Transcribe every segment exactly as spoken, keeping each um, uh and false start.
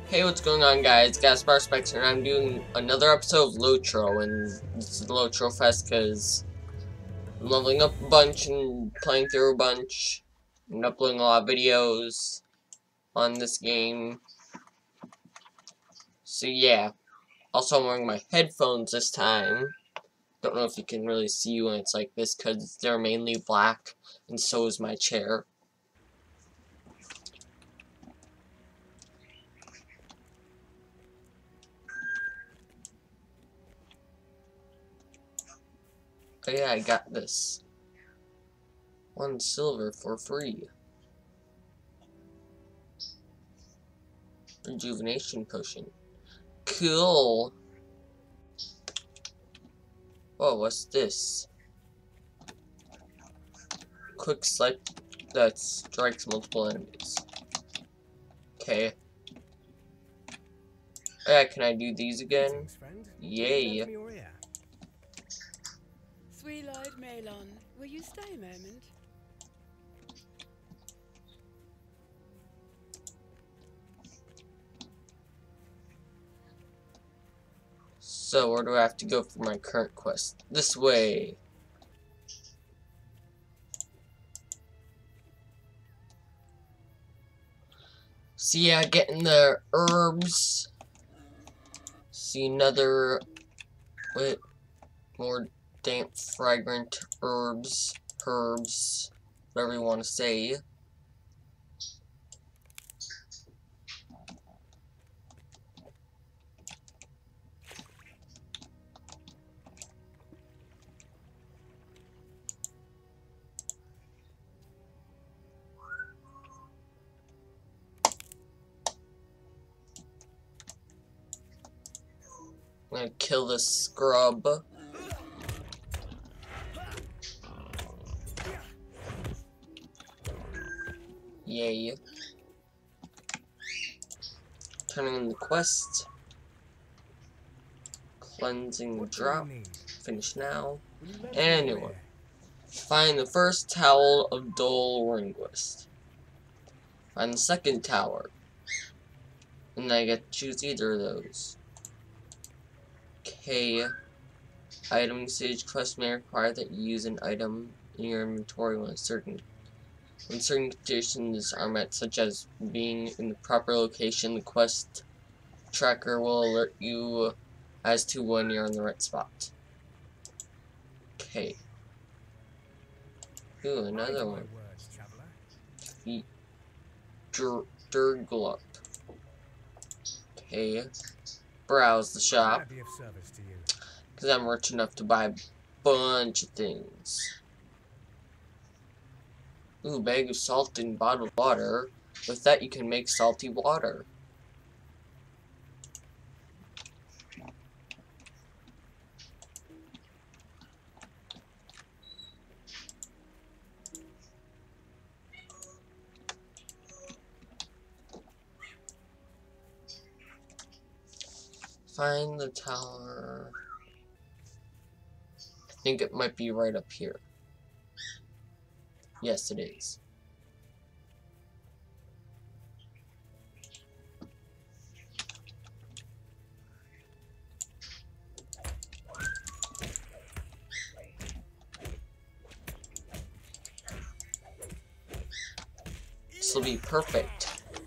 Hey, what's going on, guys? Gaspar and I'm doing another episode of LOTRO, and this is LOTRO Fest because I'm leveling up a bunch and playing through a bunch and uploading a lot of videos on this game. So yeah, also I'm wearing my headphones this time. Don't know if you can really see when it's like this because they're mainly black, and so is my chair. Oh yeah, I got this. One silver for free. Rejuvenation potion. Cool. Oh, what's this? Quick select that strikes multiple enemies. Okay. Yeah, can I do these again? Yay. Sweet-eyed Melon, will you stay a moment? So, where do I have to go for my current quest? This way. So yeah, getting the herbs. See another, wait, more damp, fragrant herbs, herbs, whatever you want to say. I'm gonna kill this scrub. Yay. Turning in the quest. Cleansing the drop. Finish now. And a new one. Find the first towel of Dol Ringwest. Find the second tower. And I get to choose either of those. Okay. Item usage quest may require that you use an item in your inventory when certain when certain conditions are met, such as being in the proper location. The quest tracker will alert you as to when you're in the right spot. Okay. Ooh, another one. Defeat Durglup. Okay. Browse the shop. Because I'm rich enough to buy a bunch of things. Ooh, bag of salt and bottled water. With that, you can make salty water. Find the tower. I think it might be right up here. Yes, it is. This will be perfect.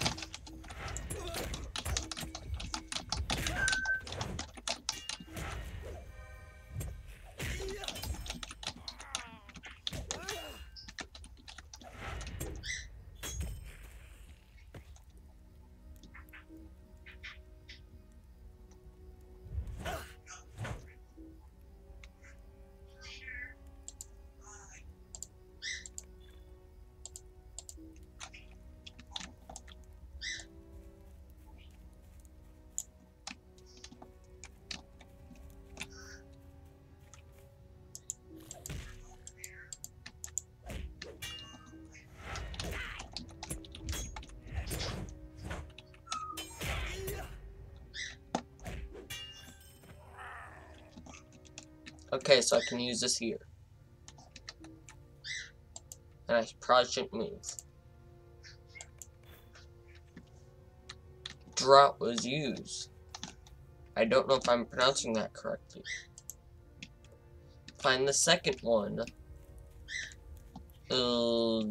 Okay, so I can use this here. And I probably shouldn't move. drought was used. I don't know if I'm pronouncing that correctly. Find the second one. Uh,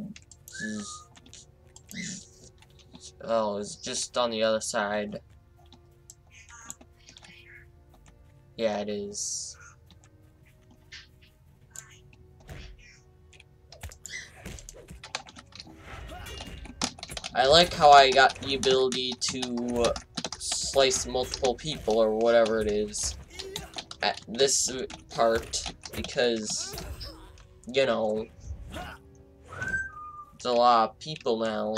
oh, it's just on the other side. Yeah, it is. I like how I got the ability to slice multiple people or whatever it is at this part, because, you know, there's a lot of people now,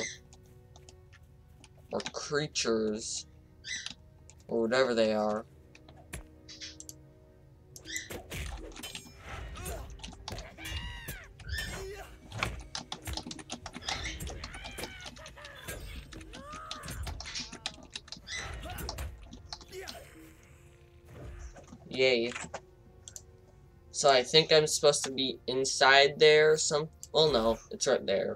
or creatures, or whatever they are. Yay. So I think I'm supposed to be inside there or some. Well, no, it's right there.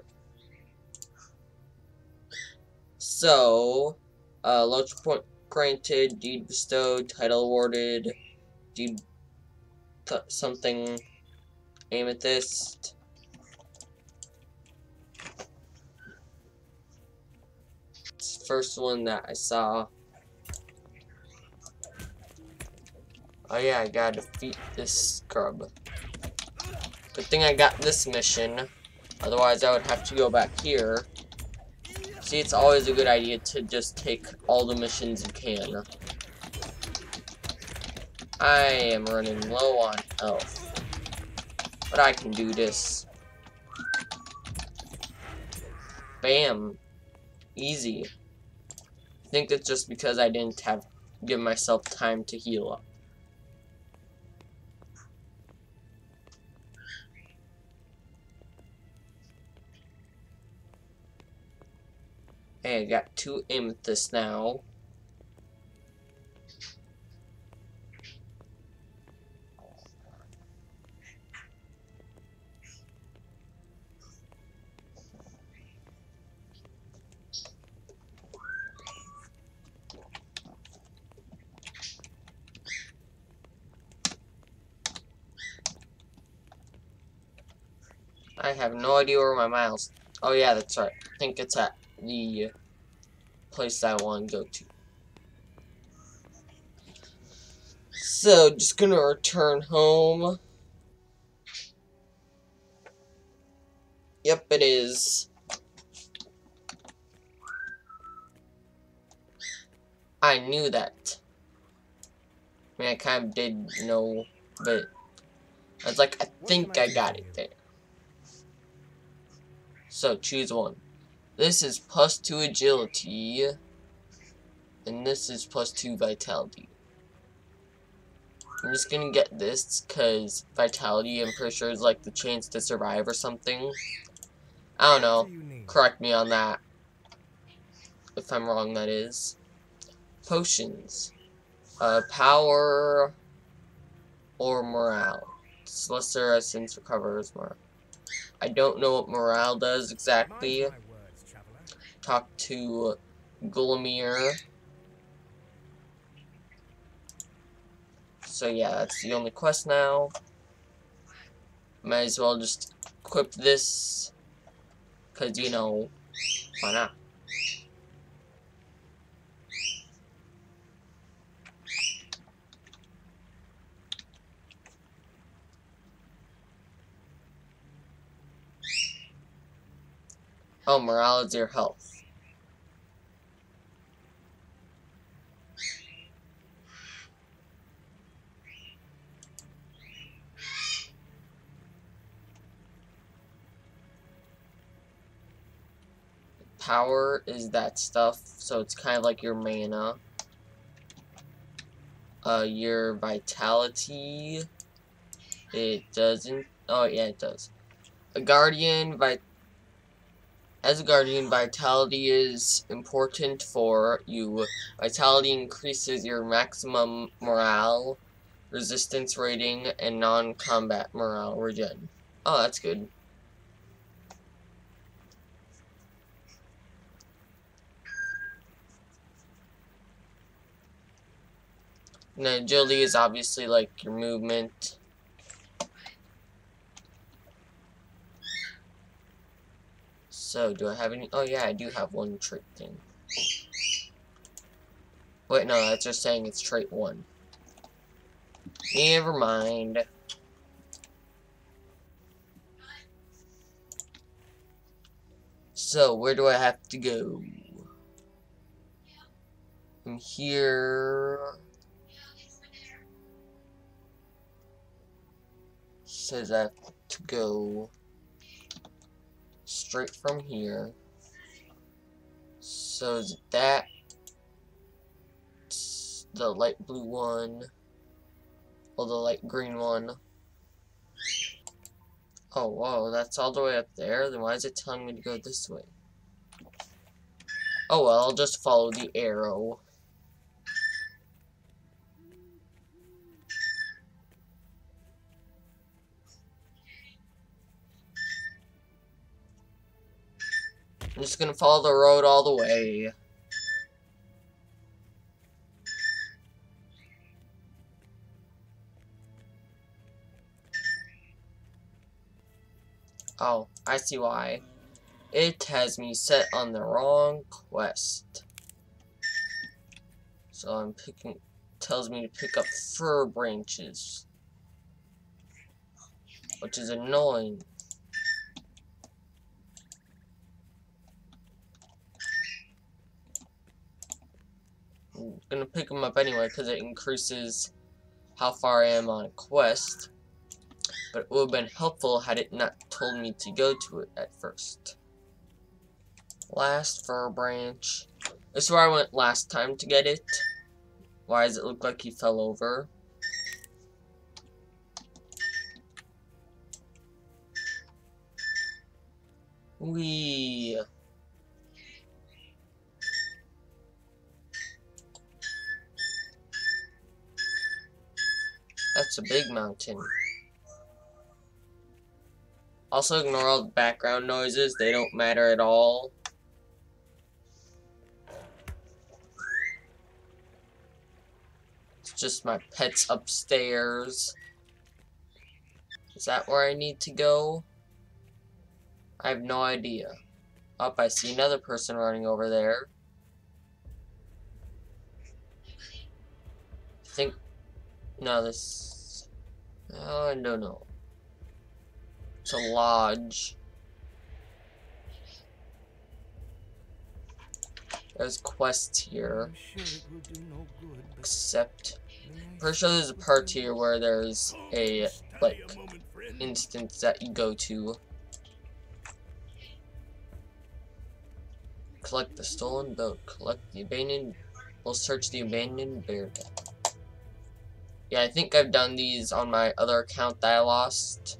So, uh, LOTRO point granted, deed bestowed, title awarded, deed th something, amethyst. It's the first one that I saw. Oh yeah, I gotta defeat this scrub. Good thing I got this mission, otherwise I would have to go back here. See, it's always a good idea to just take all the missions you can. I am running low on health, but I can do this. Bam. Easy. I think it's just because I didn't have give myself time to heal up. Hey, I got two amethysts now. I have no idea where my miles. Oh yeah, that's right. I think it's at the place I want to go to. So, just gonna return home. Yep, it is. I knew that. I mean, I kind of did know, but I was like, I think I got it there. So, choose one. This is plus two agility, and this is plus two vitality. I'm just gonna get this, because vitality, I'm pretty sure, is like the chance to survive or something. I don't know. Correct me on that. If I'm wrong, that is. Potions. Uh, power or morale. Lesser essence recovers morale. I don't know what morale does exactly. Talk to Gulamir. So yeah, that's the only quest now. Might as well just equip this, cause you know, why not? Oh, morale is your health. Power is that stuff, so it's kind of like your mana. Uh, your vitality, it doesn't. Oh yeah, it does. A guardian, vi as a guardian, vitality is important for you. Vitality increases your maximum morale, resistance rating, and non-combat morale regen. Oh, that's good. And agility is obviously like your movement. So, do I have any? Oh yeah, I do have one trait thing. Wait, no, that's just saying it's trait one. Never mind. So, where do I have to go? From here. Says I have to go straight from here. So is it that? It's the light blue one. Or the light green one. Oh, whoa, that's all the way up there? Then why is it telling me to go this way? Oh well, I'll just follow the arrow. I'm just gonna follow the road all the way. Oh, I see why. It has me set on the wrong quest. So I'm picking, tells me to pick up fir branches. Which is annoying. I'm gonna pick them up anyway because it increases how far I am on a quest. But it would have been helpful had it not told me to go to it at first. Last fir branch. This is where I went last time to get it. Why does it look like he fell over? Wee. That's a big mountain. Also ignore all the background noises, they don't matter at all. It's just my pets upstairs. Is that where I need to go? I have no idea. Up, I see another person running over there. I think, no, this, oh, I don't know. It's a lodge. There's quests here. Except, pretty sure there's a part here where there's a, like, instance that you go to. Collect the stolen boat. Collect the abandoned, we'll search the abandoned bear den. Yeah, I think I've done these on my other account that I lost.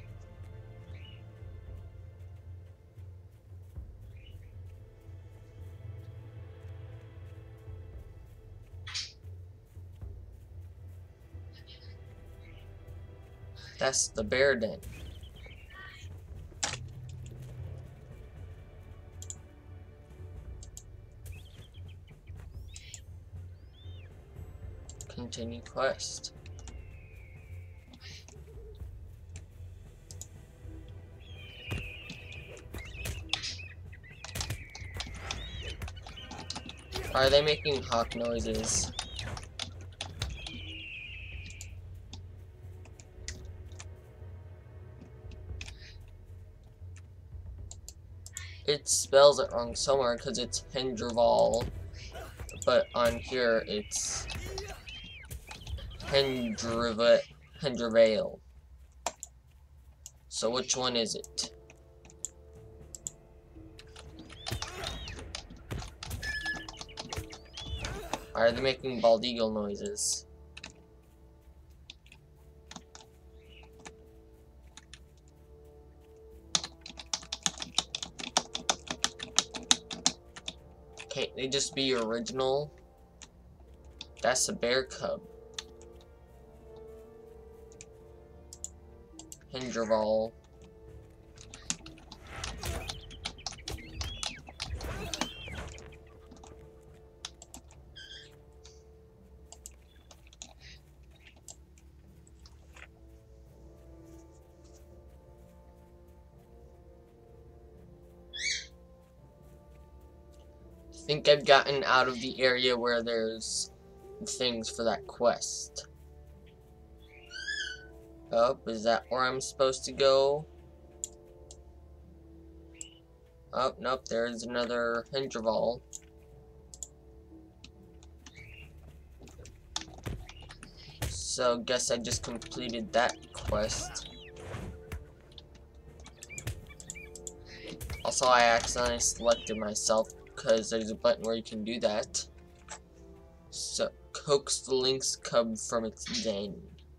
That's the bear den. Continue quest. Are they making hawk noises? It spells it wrong somewhere because it's Hendrival, but on here it's Hendriva Hendrivale. So which one is it? Why are they making bald eagle noises? Can't they just be original? That's a bear cub. Hendrival. think I've gotten out of the area where there's things for that quest. Oh, is that where I'm supposed to go? Oh, nope, there's another interval. So, guess I just completed that quest. Also, I accidentally selected myself because there's a button where you can do that. So, coax the lynx cub from its den.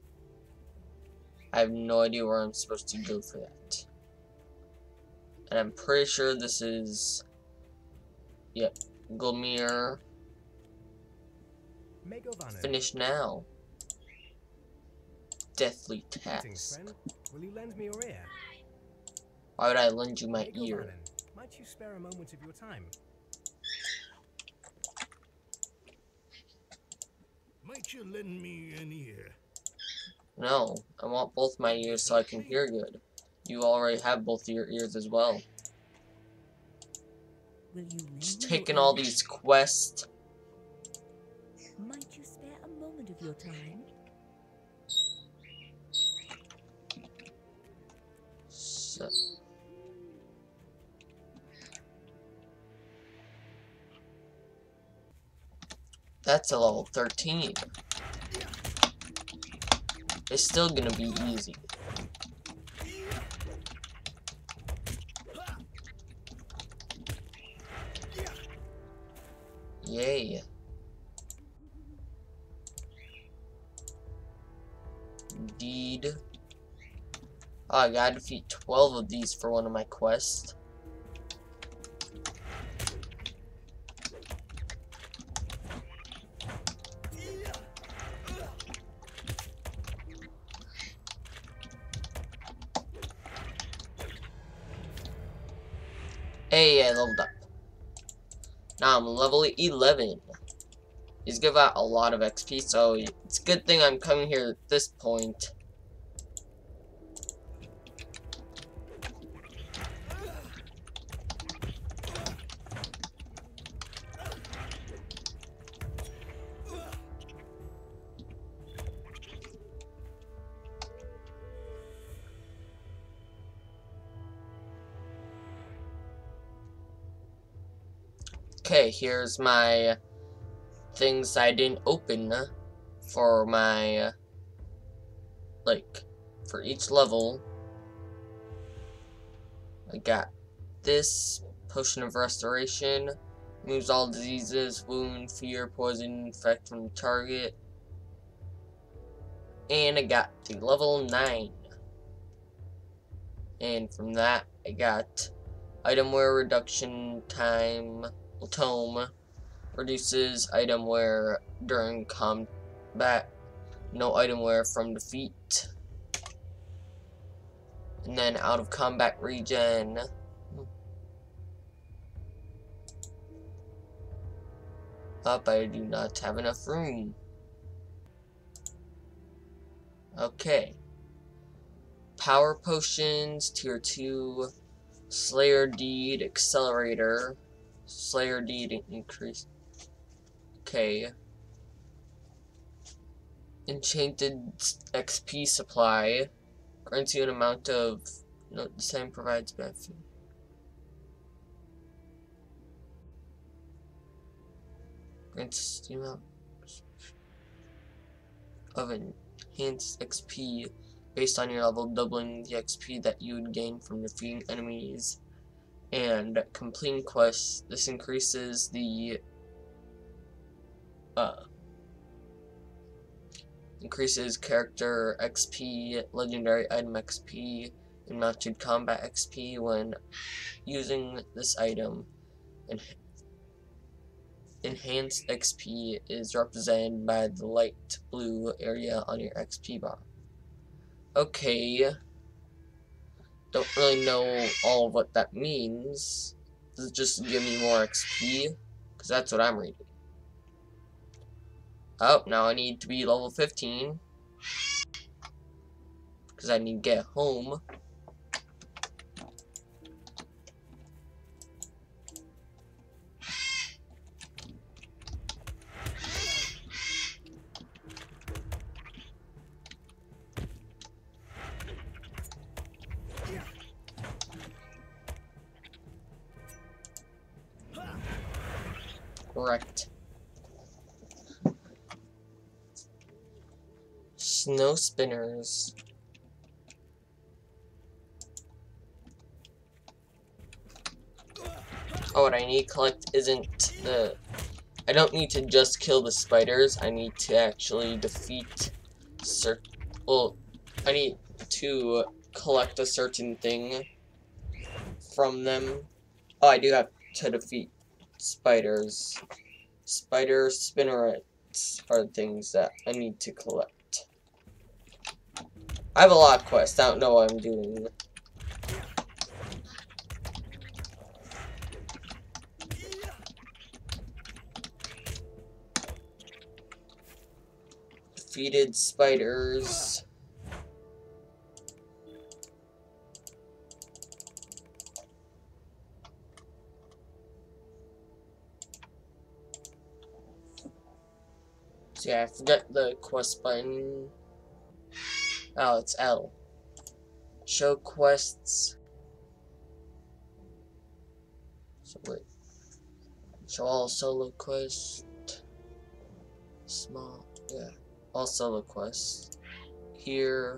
I have no idea where I'm supposed to go for that. And I'm pretty sure this is... Yep, Glomir. Finish now. Deathly task. Will you lend me your ear? Why would I lend you my ear? Might you spare a moment of your time? Might you lend me an ear? No, I want both my ears so I can hear good. You already have both of your ears as well. Will you Just lend taking me your all ear? these quests. Might you spare a moment of your time? So. That's a level thirteen. It's still gonna be easy. Yay. Indeed. Oh, I gotta defeat twelve of these for one of my quests. Hey, I leveled up. Now I'm level eleven. These give out a lot of X P, so it's a good thing I'm coming here at this point. Okay, here's my things I didn't open for my, like, for each level. I got this potion of restoration, removes all diseases, wound, fear, poison, infect from the target. And I got the level nine. And from that, I got item wear reduction time, tome, reduces item wear during combat, no item wear from defeat. And then out of combat regen. Up, I do not have enough room. Okay. Power potions, tier two, Slayer Deed, Accelerator, Slayer Deed increase. Okay. Enchanted X P supply, grants you an amount of, no, the same provides benefit. Grants the amount of enhanced X P based on your level, doubling the X P that you would gain from defeating enemies and completing quests. This increases the uh, increases character X P, legendary item X P, and mounted combat X P when using this item. And enhanced X P is represented by the light blue area on your X P bar. Okay, don't really know all of what that means. Does it just give me more X P? Because that's what I'm reading. Oh, now I need to be level fifteen. Because I need to get home. Correct. Snow spinners. Oh, what I need to collect isn't the... I don't need to just kill the spiders. I need to actually defeat certain... Well, I need to collect a certain thing from them. Oh, I do have to defeat spiders. Spider spinnerets are things that I need to collect. I have a lot of quests. I don't know what I'm doing. Defeated spiders. So yeah, I forgot the quest button. Oh, it's L. Show quests. So wait. Show all solo quests. Small, yeah. All solo quests. Here.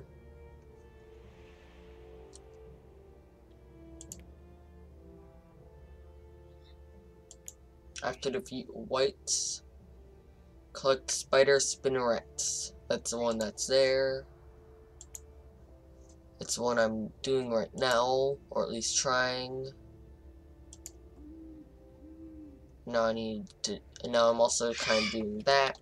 I have to defeat whites. Collect spider spinnerets. That's the one that's there. It's the one I'm doing right now, or at least trying. Now I need to, and now I'm also kind of doing that.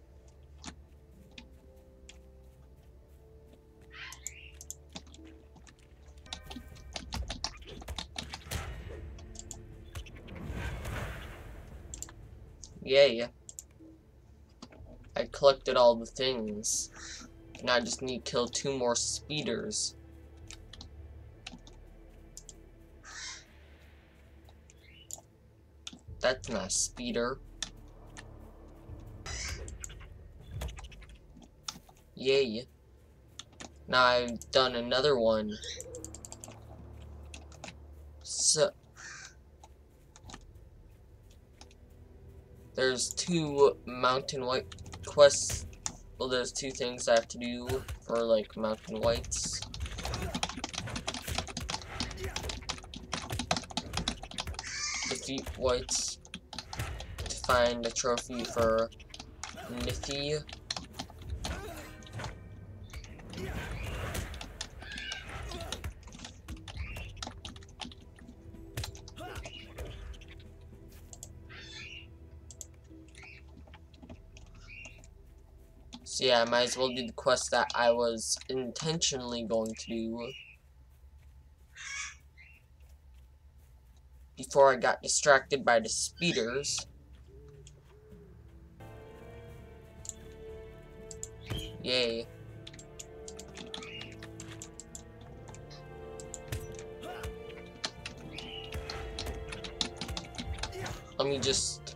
Yay. I collected all the things. Now I just need to kill two more speeders. That's not a speeder. Yay. Now I've done another one. So there's two mountain white quests. Well, there's two things I have to do for like mountain whites. Defeat whites to find a trophy for Nifty. So yeah, I might as well do the quest that I was intentionally going to do before I got distracted by the speeders. Yay. Let me just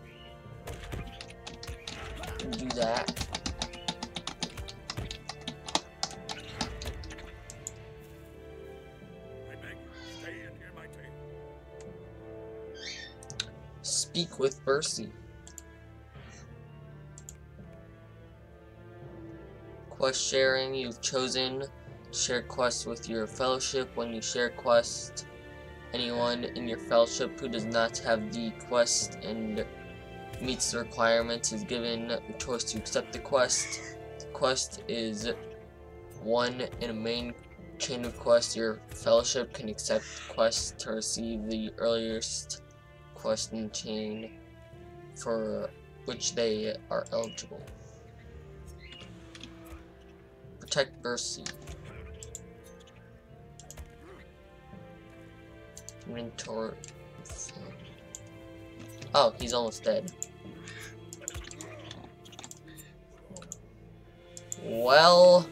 do that. Speak with Bercy. Quest sharing. You've chosen share quests with your fellowship. When you share quest, anyone in your fellowship who does not have the quest and meets the requirements is given the choice to accept the quest. The quest is one in a main chain of quests. Your fellowship can accept the quest to receive the earliest quest in the chain for which they are eligible. Protect Bercy. Mentor. Oh, he's almost dead. Well,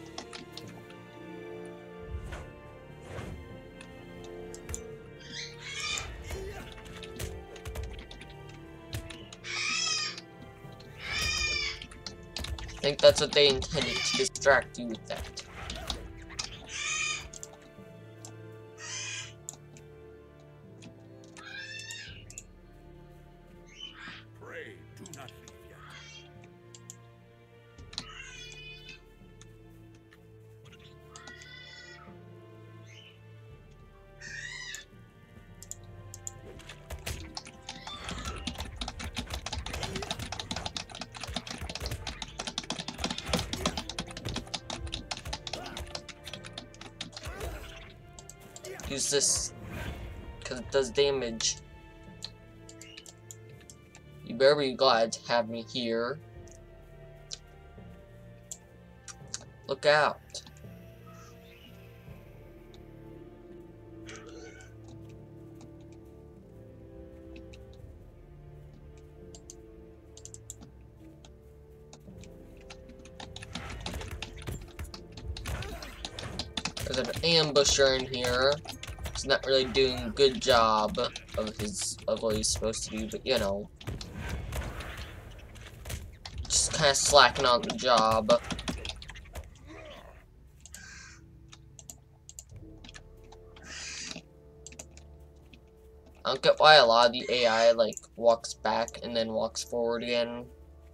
I think that's what they intended, to distract you with that. Pray, do not leave. use this because it does damage. You better be glad to have me here. Look out. There's an ambusher in here. He's not really doing a good job of his of what he's supposed to do, but you know. Just kinda slacking on the job. I don't get why a lot of the A I like walks back and then walks forward again.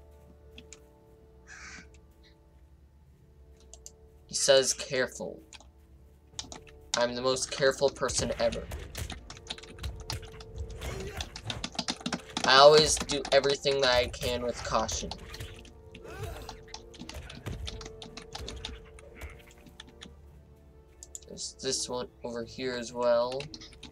He says careful. I'm the most careful person ever. I always do everything that I can with caution. There's this one over here as well.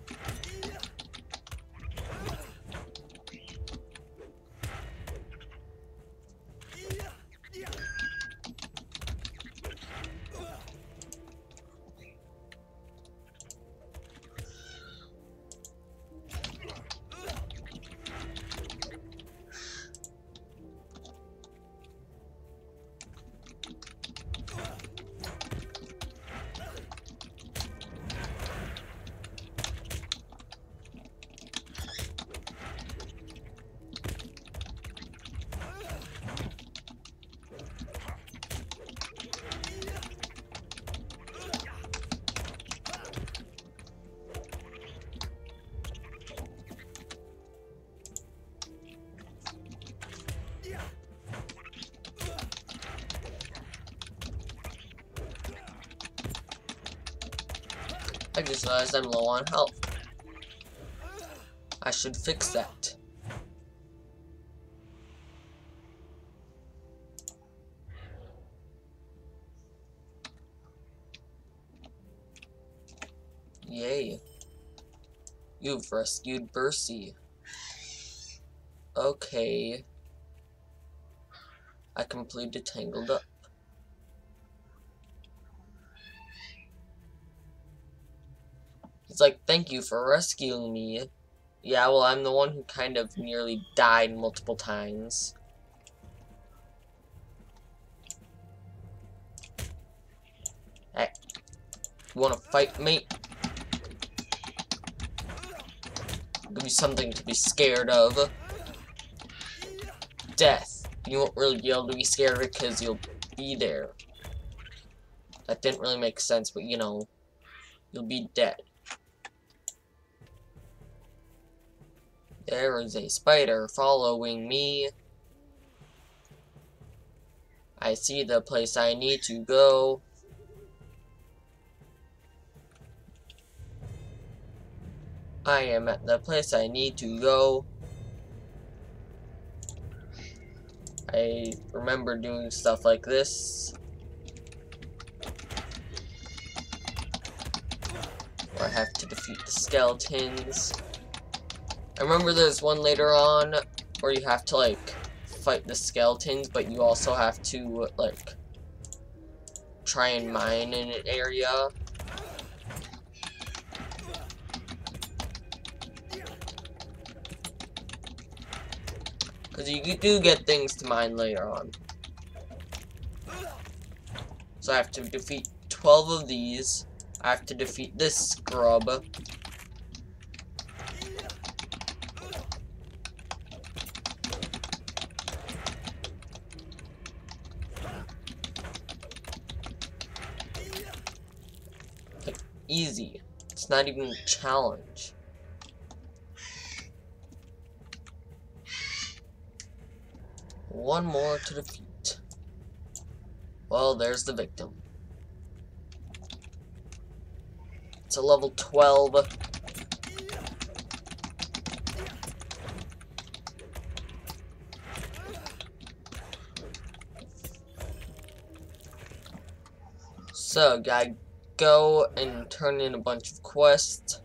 I just realized I'm low on health. I should fix that. Yay. You've rescued Bercy. Okay. I completed Tangled Up. He's like, thank you for rescuing me. Yeah, well, I'm the one who kind of nearly died multiple times. Hey, you wanna fight me? I'll give you something to be scared of. Death. You won't really be able to be scared of it because you'll be there. That didn't really make sense, but you know, you'll be dead. There is a spider following me. I see the place I need to go. I am at the place I need to go. I remember doing stuff like this. Where I have to defeat the skeletons. I remember there's one later on where you have to like fight the skeletons, but you also have to like try and mine in an area. Because you do get things to mine later on. So I have to defeat twelve of these. I have to defeat this scrub. Like, easy. It's not even a challenge. One more to defeat. Well, there's the victim. It's a level twelve. So, gotta go and turn in a bunch of quests.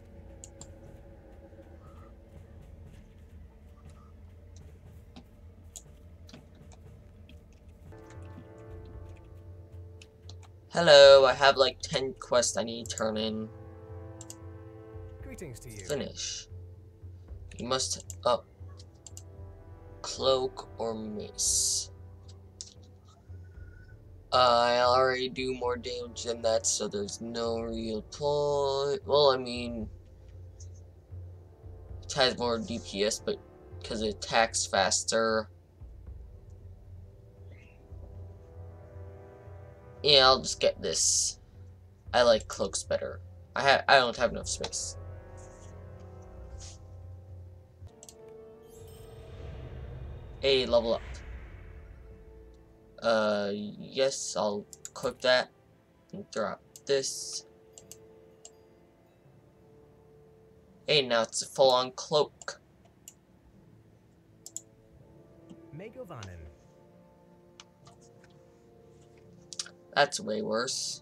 Hello, I have like ten quests I need to turn in. Greetings to you. Finish. You must up cloak or mace. Uh, I already do more damage than that, so there's no real point. Well, I mean, it has more D P S, but because it attacks faster. Yeah, I'll just get this. I like cloaks better. I ha I don't have enough space. Hey, level up. Uh, yes, I'll click that and drop this. Hey, now it's a full-on cloak. Megovanen. That's way worse.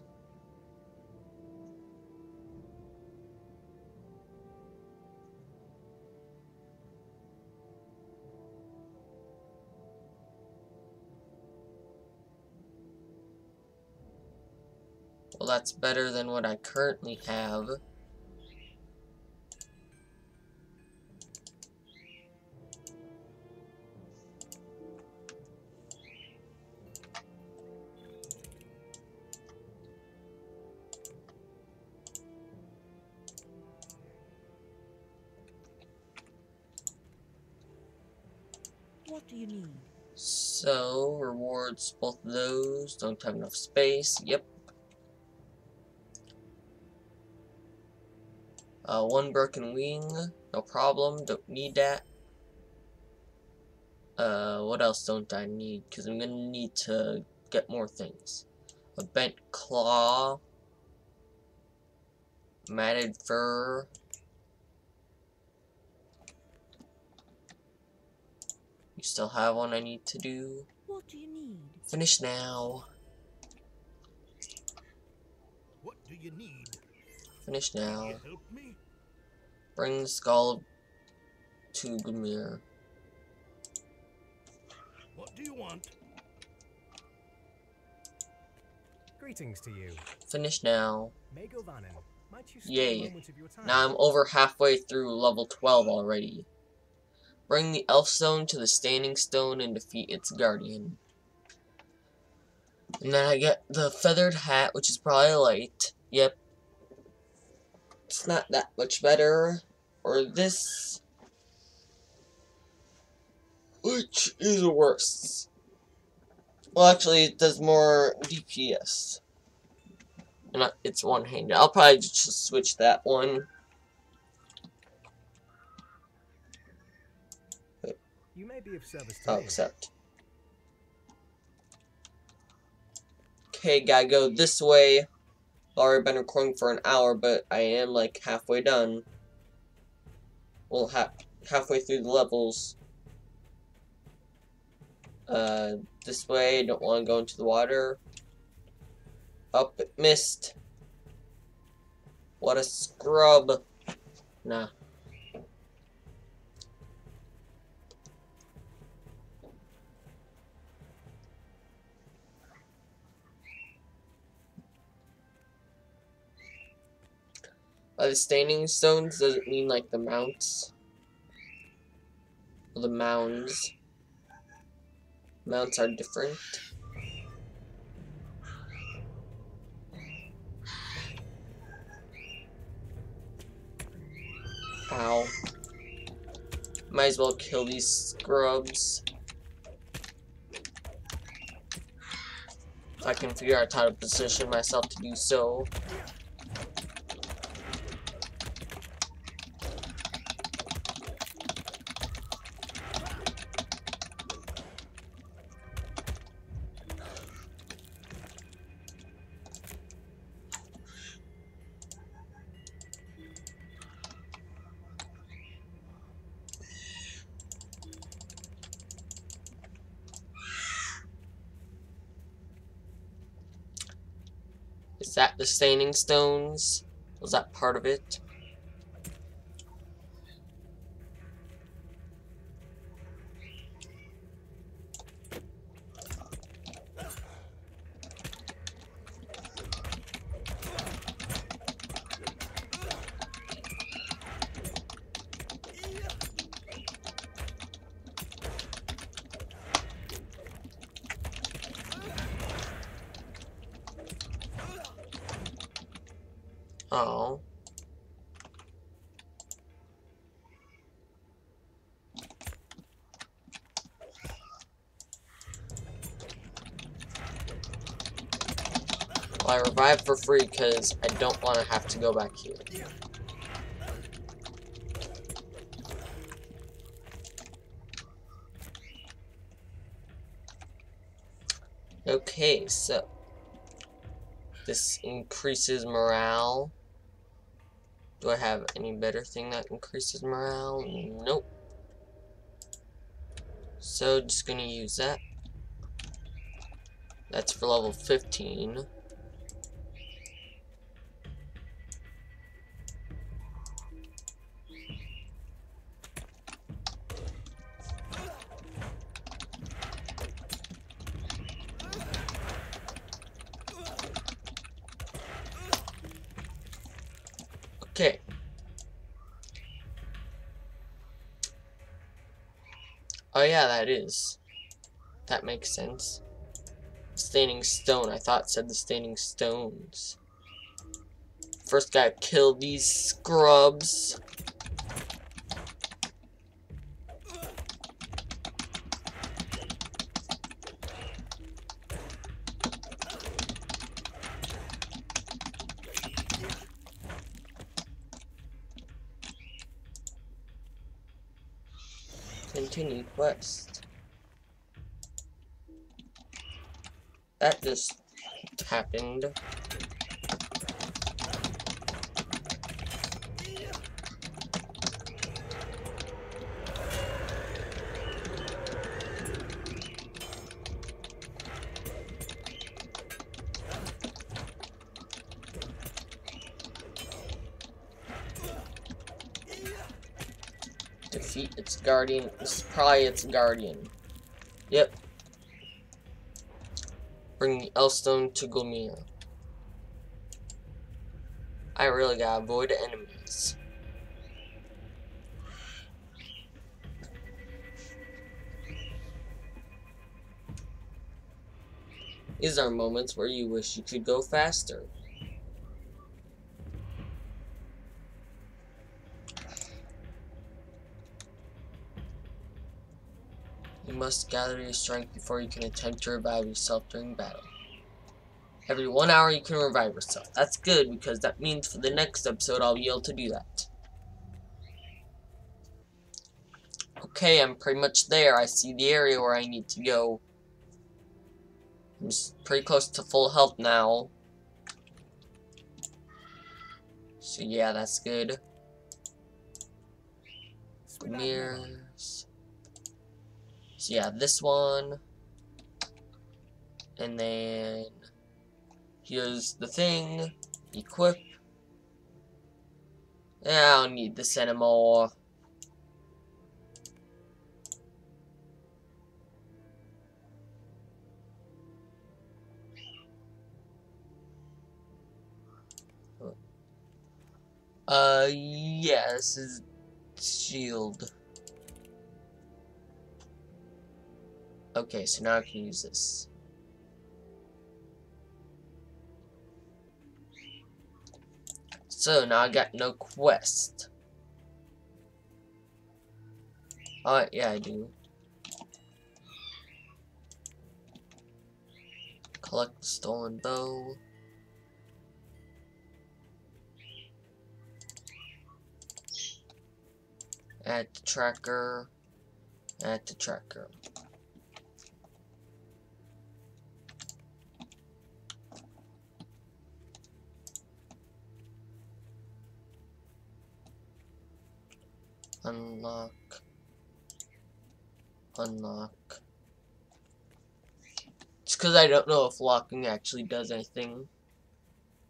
Well, that's better than what I currently have. What do you need? So, rewards, both of those. Don't have enough space. Yep. Uh, one broken wing. No problem. Don't need that. Uh, what else don't I need? Because I'm gonna need to get more things. A bent claw. Matted fur. You still have one I need to do. What do you need? Finish now. What do you need? Finish Can now. you help me? Bring the skull to Glimmer. What do you want? Greetings to you. Finish now. Megovanen. Might you spare Yay. a moment of your time? Now I'm over halfway through level twelve already. Bring the elf stone to the standing stone and defeat its guardian. And then I get the feathered hat, which is probably light. Yep. It's not that much better. Or this, which is worse. Well, actually, it does more D P S. And it's one-handed. I'll probably just switch that one. You may be of service to Oh, me. accept. Okay, gotta go this way. Already been recording for an hour, but I am like halfway done. Well, ha halfway through the levels. Uh, this way. Don't want to go into the water. Up, it missed. What a scrub. Nah. By the standing stones, does it mean like the mounts? Or the mounds? Mounts are different. Ow. Might as well kill these scrubs. If I can figure out how to position myself to do so. Is that the staining stones? Was that part of it? Oh. Well, I revived for free because I don't want to have to go back here. Okay, so this increases morale. Do I have any better thing that increases morale? Nope. So just gonna use that. That's for level fifteen. Okay. Oh yeah, that is. That makes sense. Staining stone. I thought it said the staining stones. First gotta kill these scrubs. Continue quest. That just happened. Defeat its guardian. This is probably its guardian. Yep. Bring the Elstone to Glomir. I really gotta avoid enemies. These are moments where you wish you could go faster. You must gather your strength before you can attempt to revive yourself during battle. Every one hour you can revive yourself. That's good because that means for the next episode I'll be able to do that. Okay, I'm pretty much there. I see the area where I need to go. I'm pretty close to full health now. So yeah, that's good. Mirrors. So yeah, this one. And then here's the thing. Equip. Yeah, I don't need this anymore. Uh, yeah, this is shield. Okay, so now I can use this. So now I got no quest. Oh, yeah, I do. Collect the stolen bow. Add the tracker. Add the tracker. Unlock. Unlock. Just because I don't know if locking actually does anything.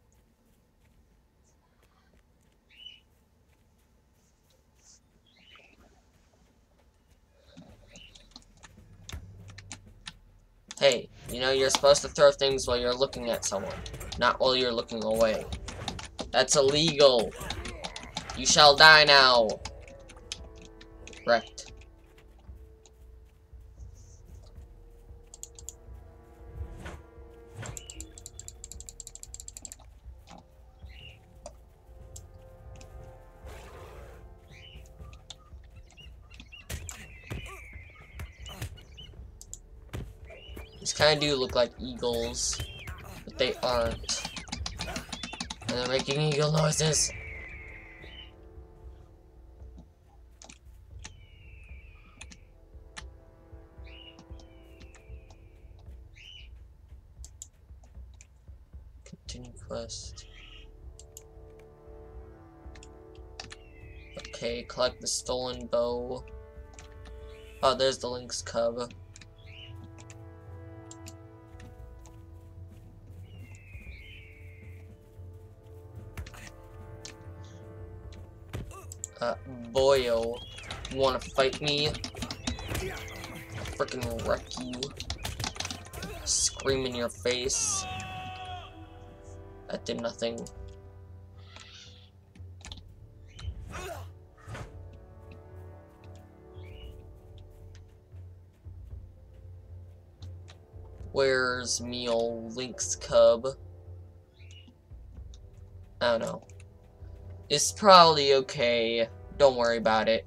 know, you're supposed to throw things while you're looking at someone, not while you're looking away. That's illegal. You shall die now. Wrecked. These kind of do look like eagles, but they aren't. And they're making eagle noises. Continue quest. Okay, collect the stolen bow. Oh, there's the lynx cub. Uh, boyo, you wanna fight me? I'll frickin' wreck you. Scream in your face. That did nothing. Where's me ol' lynx cub? I don't know. It's probably okay. Don't worry about it.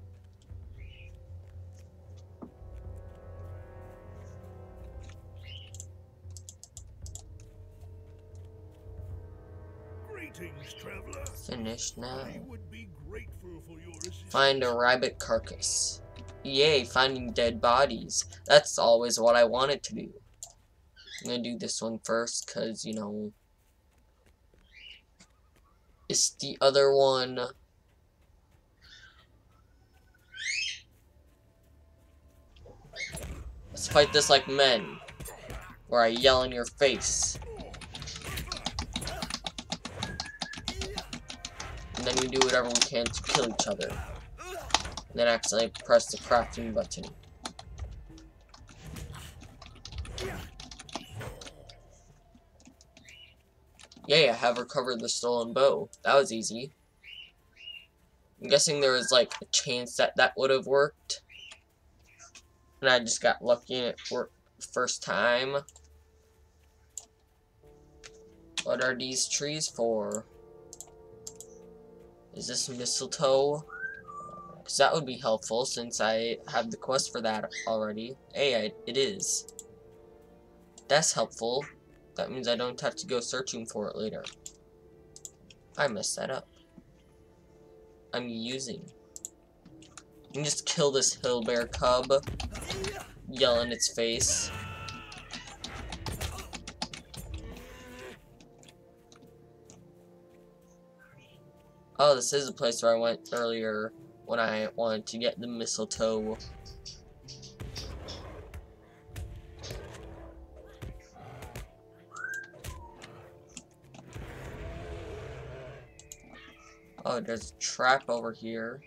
Greetings, traveler. Finished now. I would be grateful for your assistance. Find a rabbit carcass. Yay, finding dead bodies. That's always what I wanted to do. I'm gonna do this one first, cause, you know, it's the other one. Let's fight this like men, where I yell in your face. And then we do whatever we can to kill each other. And then accidentally press the crafting button. Yay, I have recovered the stolen bow. That was easy. I'm guessing there was like a chance that that would have worked. And I just got lucky and it worked the first time. What are these trees for? Is this mistletoe? Because that would be helpful since I have the quest for that already. Hey, I, it is. That's helpful. That means I don't have to go searching for it later. I messed that up. I'm using. You can just kill this hill bear cub. Yell in its face. Oh, this is the place where I went earlier when I wanted to get the mistletoe. Oh, there's a trap over here.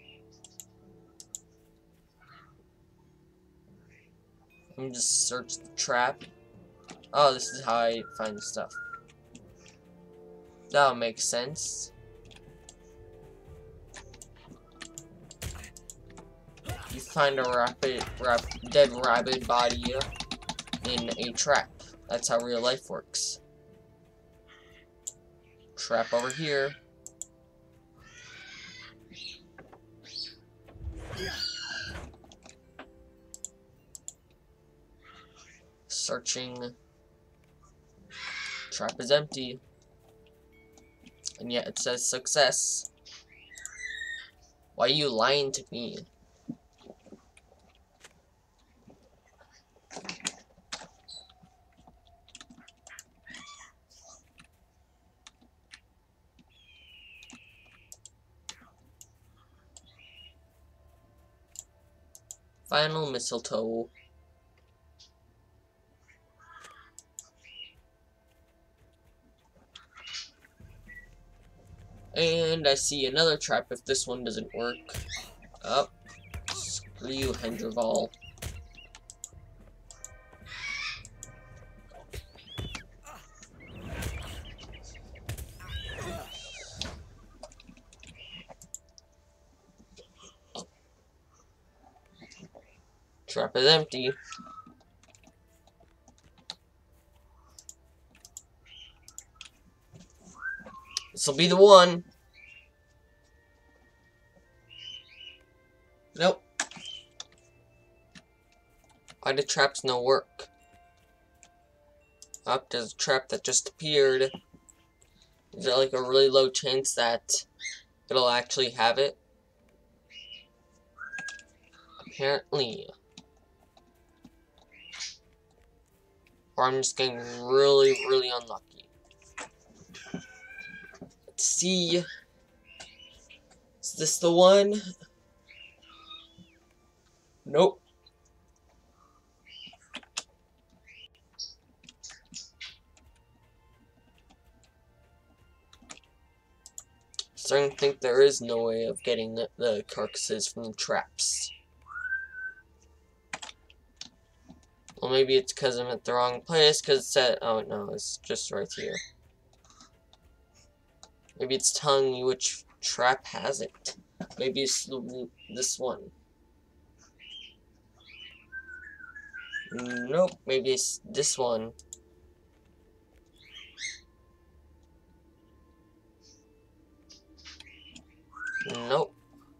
Let me just search the trap. Oh, this is how I find the stuff. That'll make sense. You find a rapid, rap, dead rabbit body in a trap. That's how real life works. Trap over here. Searching. Trap is empty. And yet it says success. Why are you lying to me? Final mistletoe. And I see another trap if this one doesn't work. Up. Oh, screw you, Hendraval. Trap is empty. This'll be the one. Nope. Why the traps no work? Up, there's a trap that just appeared. Is there like a really low chance that it'll actually have it? Apparently. Or I'm just getting really, really unlucky. Let's see. Is this the one? Nope. Starting to think there is no way of getting the, the carcasses from the traps. Well, maybe it's because I'm at the wrong place, because it said, oh no, it's just right here. Maybe it's telling you which trap has it. Maybe it's this one. Nope, maybe it's this one. Nope.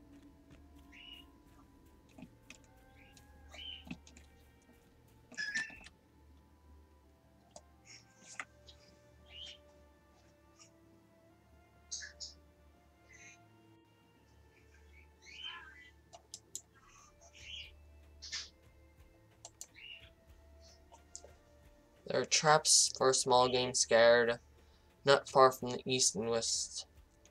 There are traps for a small game scattered not far from the east and west.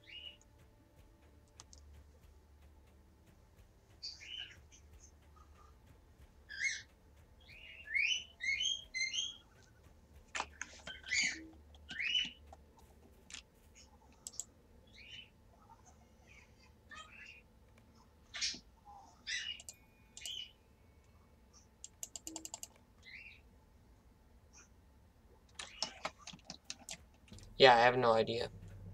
Yeah, I have no idea.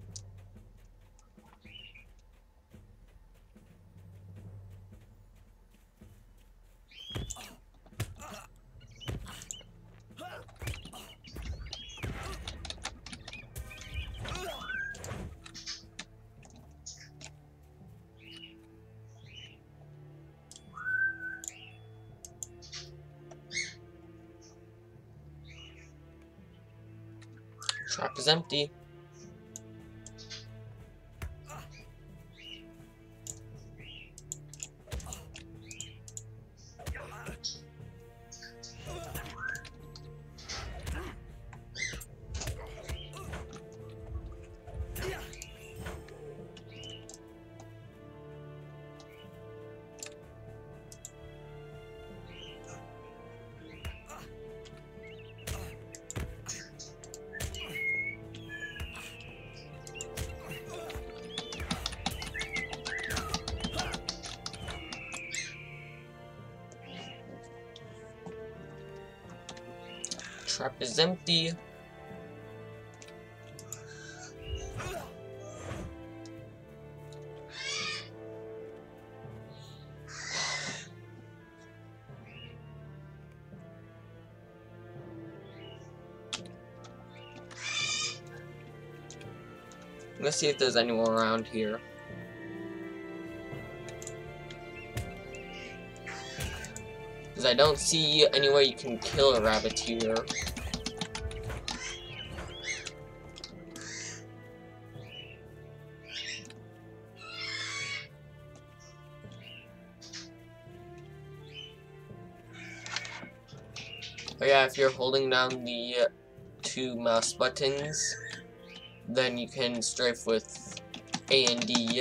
Trap is empty. Trap is empty. Let's see if there's anyone around here. Because I don't see any way you can kill a rabbit here. But yeah, if you're holding down the uh, two mouse buttons, then you can strafe with A and D.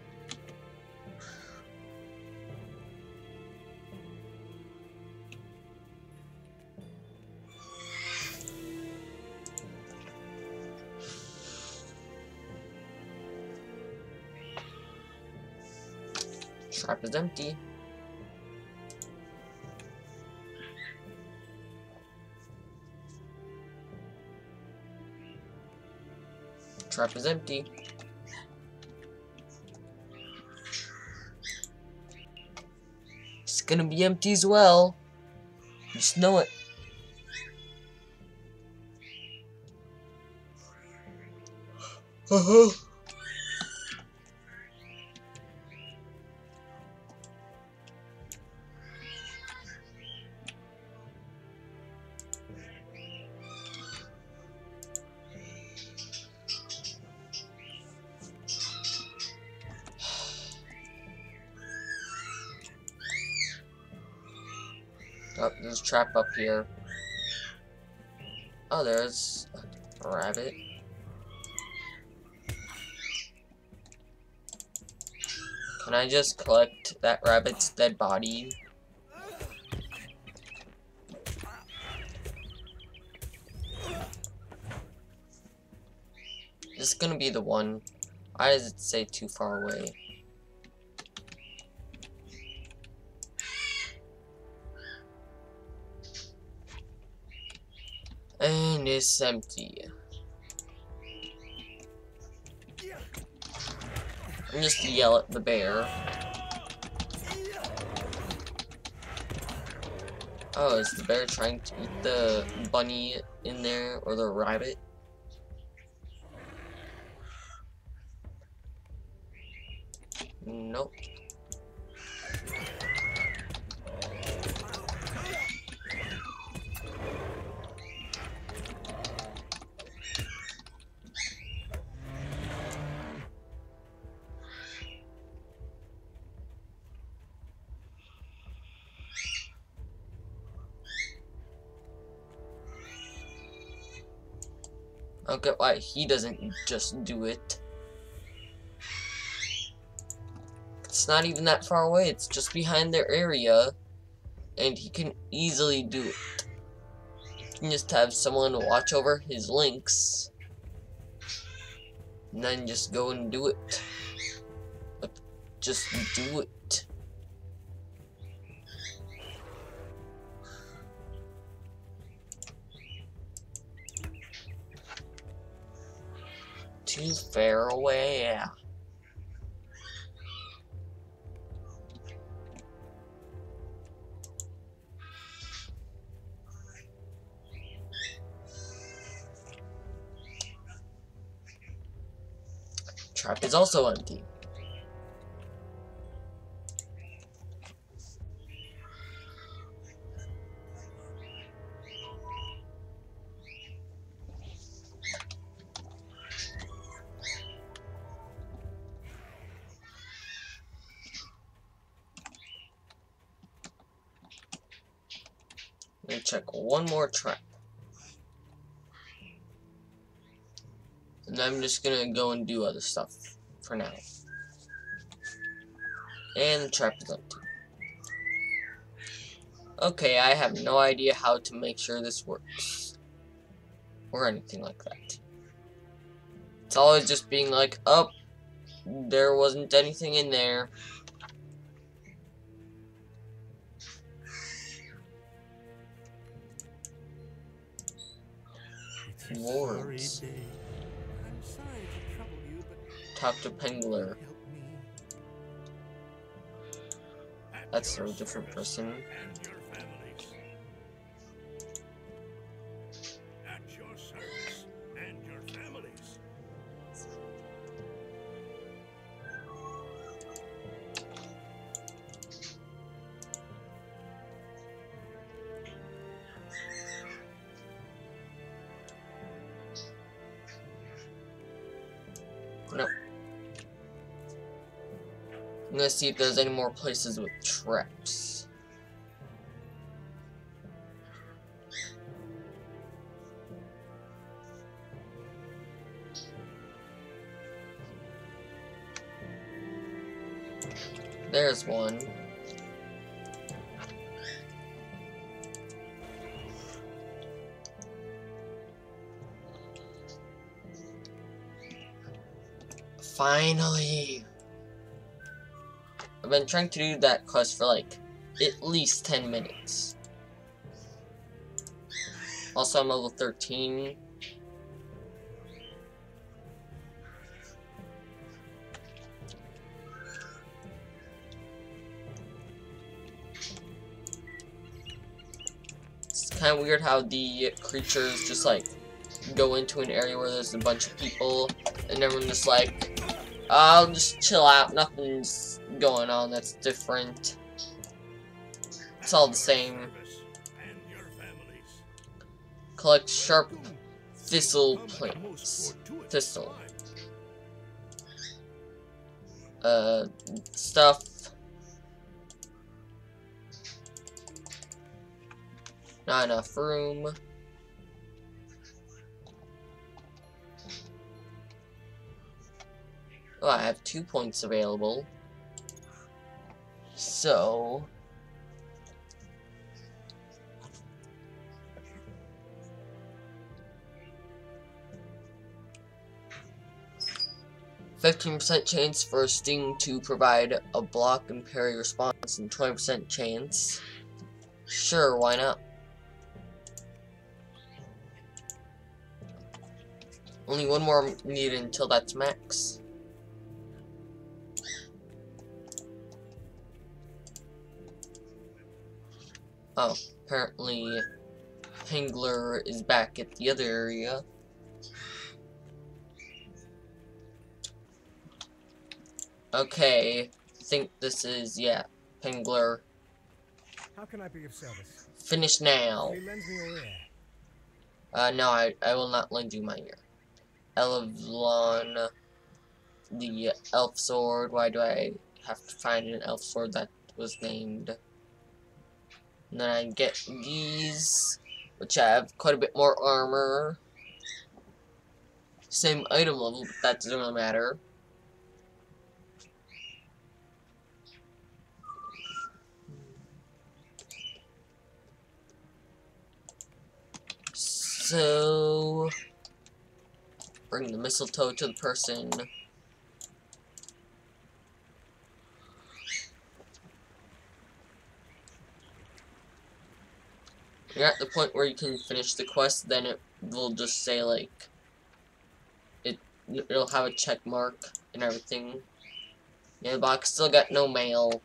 Trap is empty. Trap is empty. gonna be empty as well. Just know it. Uh-huh. Oh, there's a trap up here. Oh, there's a rabbit. Can I just collect that rabbit's dead body? This is gonna be the one. Why does it say too far away? And it's empty. I'm just gonna yell at the bear. Oh, is the bear trying to eat the bunny in there, or the rabbit? Nope. I don't get why he doesn't just do it. It's not even that far away, it's just behind their area, and he can easily do it. He can just have someone watch over his links, and then just go and do it. But just do it. Too far away. Trap is also empty. Let me check one more trap. And I'm just gonna go and do other stuff for now. And the trap is empty. Okay, I have no idea how to make sure this works. Or anything like that. It's always just being like, oh, there wasn't anything in there. Wards. I'm sorry to trouble you, but Talk to Pengler. help me. That's a different person. And your families. At your service and your families. No. I'm gonna see if there's any more places with traps. There's one. Finally! I've been trying to do that quest for like at least ten minutes. Also, I'm level thirteen. kind of weird how the creatures just like go into an area where there's a bunch of people and everyone just like, I'll just chill out, nothing's going on that's different. It's all the same. And your families. Collect sharp thistle plants. Thistle. Uh, stuff. Not enough room. Oh, I have two points available. So... fifteen percent chance for a sting to provide a block and parry response, and twenty percent chance. Sure, why not? Only one more needed until that's max. Oh, apparently Pangler is back at the other area. Okay, I think this is, yeah, Pangler. How can I be of service? Finish now. Will you lend me your ear? Uh, no, I, I will not lend you my ear. Elevlon, the elf sword. Why do I have to find an elf sword that was named? And then I get these, which have quite a bit more armor. Same item level, but that doesn't really matter. So, bring the mistletoe to the person. You're at the point where you can finish the quest, then it will just say like, it, it'll have a check mark and everything. Mailbox still got no mail.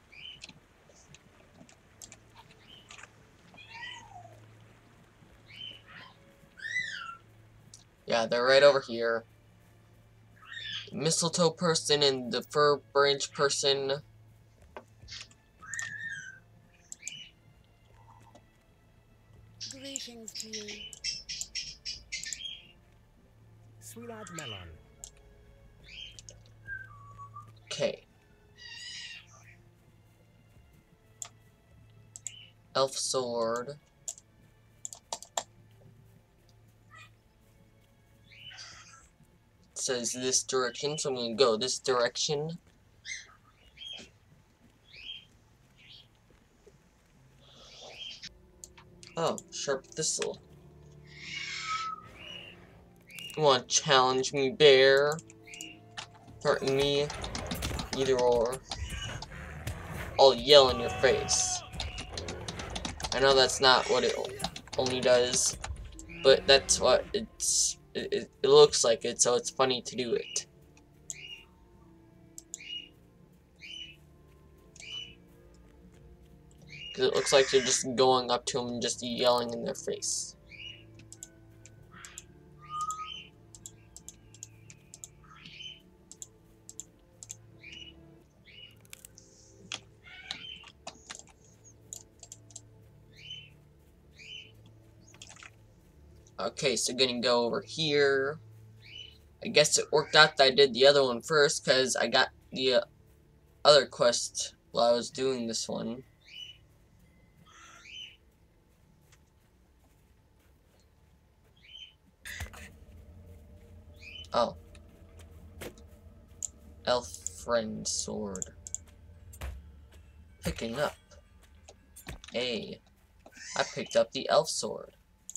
Yeah, they're right over here. The mistletoe person and the fir branch person. Greetings to you. Sweet-eyed melon. Okay. Elf sword. It says this direction, so I'm gonna go this direction. Oh, sharp thistle. You wanna challenge me, bear? Hurting me? Either or. I'll yell in your face. I know that's not what it only does, but that's what it's. It, it, it looks like it, so it's funny to do it. Because it looks like you're just going up to them and just yelling in their face. Okay, so gonna go over here. I guess it worked out that I did the other one first, because I got the uh, other quest while I was doing this one. Oh. Elf friend sword. Picking up. Hey. I picked up the elf sword.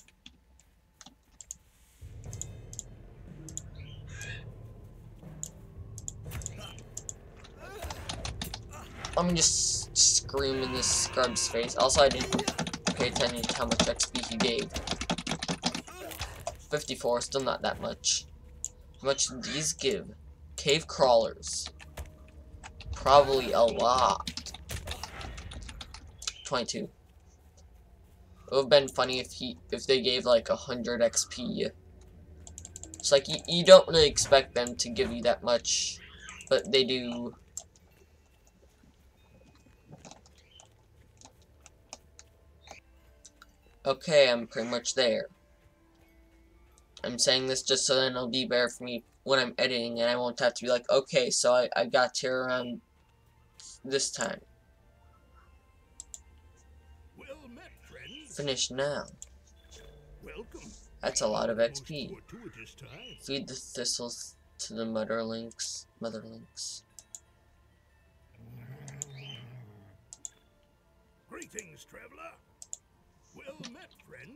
Let me just scream in this scrub's face. Also, I didn't pay attention to how much X P he gave. fifty-four, still not that much. How much do these give? Cave crawlers. Probably a lot. twenty-two. It would have been funny if he if they gave like a hundred X P. It's like you, you don't really expect them to give you that much, but they do. Okay, I'm pretty much there. I'm saying this just so then it'll be better for me when I'm editing, and I won't have to be like, okay, so I, I got here around this time. Well met, friends. Finish now. Welcome. That's a lot of X Most P. fortuitous time. Feed the thistles to the mother lynx. Mother lynx. Greetings, traveler. Well met, friend.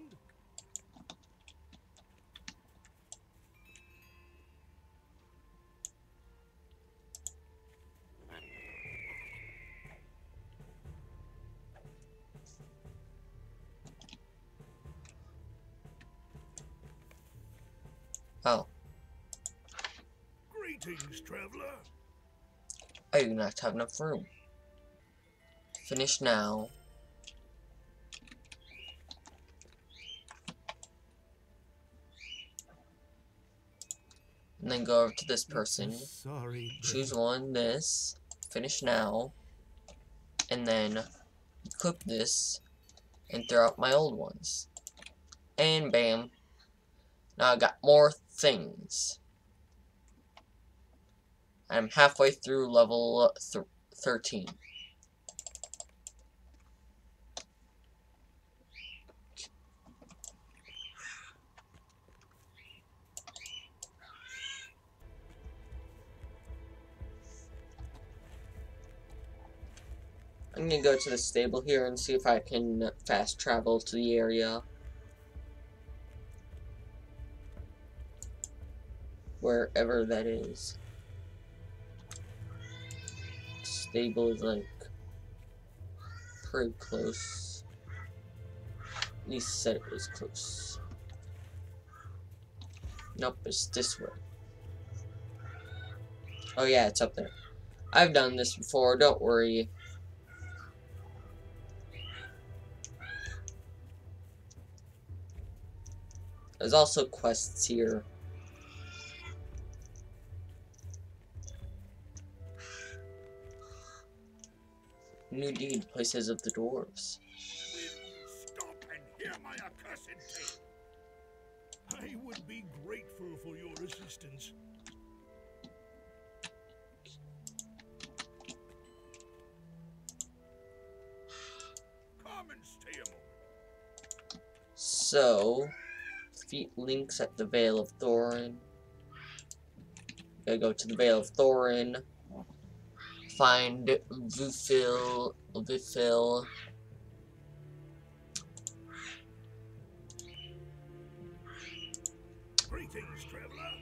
Oh, Greetings, traveler. I do not have enough room. Finish now. And then go over to this person. Sorry. Choose one, this. Finish now. And then equip this. And throw out my old ones. And bam. Now I got more things. I'm halfway through level th thirteen. I'm gonna go to the stable here and see if I can fast travel to the area. Wherever that is. Stable is like pretty close. At least said it was close. Nope, it's this way. Oh yeah, it's up there. I've done this before, don't worry. There's also quests here. New deed, places of the dwarves. Stop and hear my accursed tale. I would be grateful for your assistance. Come and stay a moment. So, defeat Lynx at the Vale of Thorin. Gotta go to the Vale of Thorin. Find Vufil, Vufil. Greetings, traveler.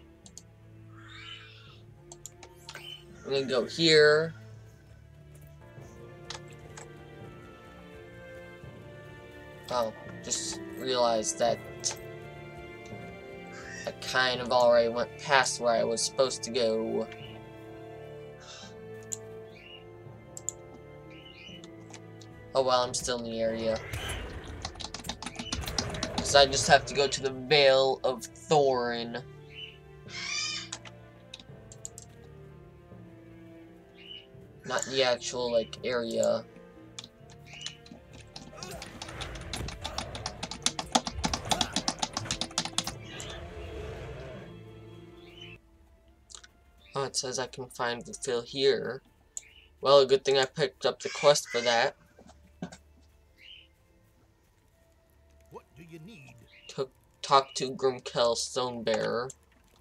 I'm gonna go here. Oh, just realized that I kind of already went past where I was supposed to go. Oh well, I'm still in the area. So I just have to go to the Vale of Thorin. Not the actual, like, area. Oh, it says I can find the fill here. Well, a good thing I picked up the quest for that. What do you need? To talk to Grimkel Stonebearer.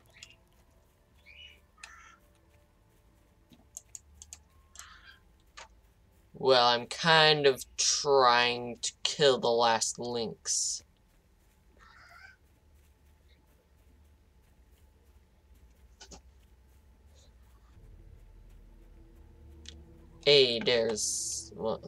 Well, I'm kind of trying to kill the last lynx. Hey, there's one.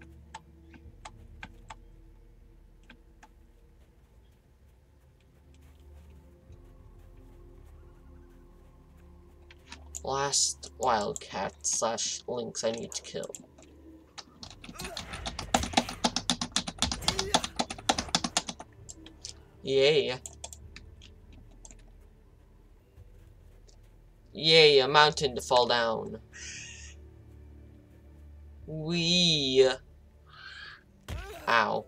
Last wildcat slash lynx I need to kill. Yay. Yay, a mountain to fall down. Wee. Ow.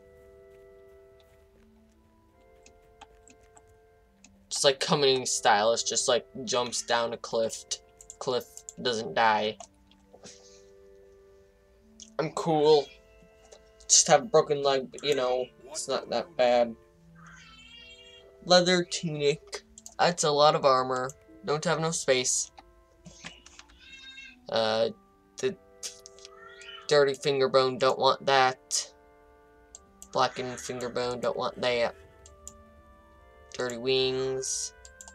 Just like coming stylish, just like jumps down a cliff. Cliff doesn't die. I'm cool. Just have a broken leg, but you know, it's not that bad. Leather tunic. That's a lot of armor. Don't have no space. Uh, the dirty finger bone, don't want that. Blackened finger bone, don't want that. Dirty wings.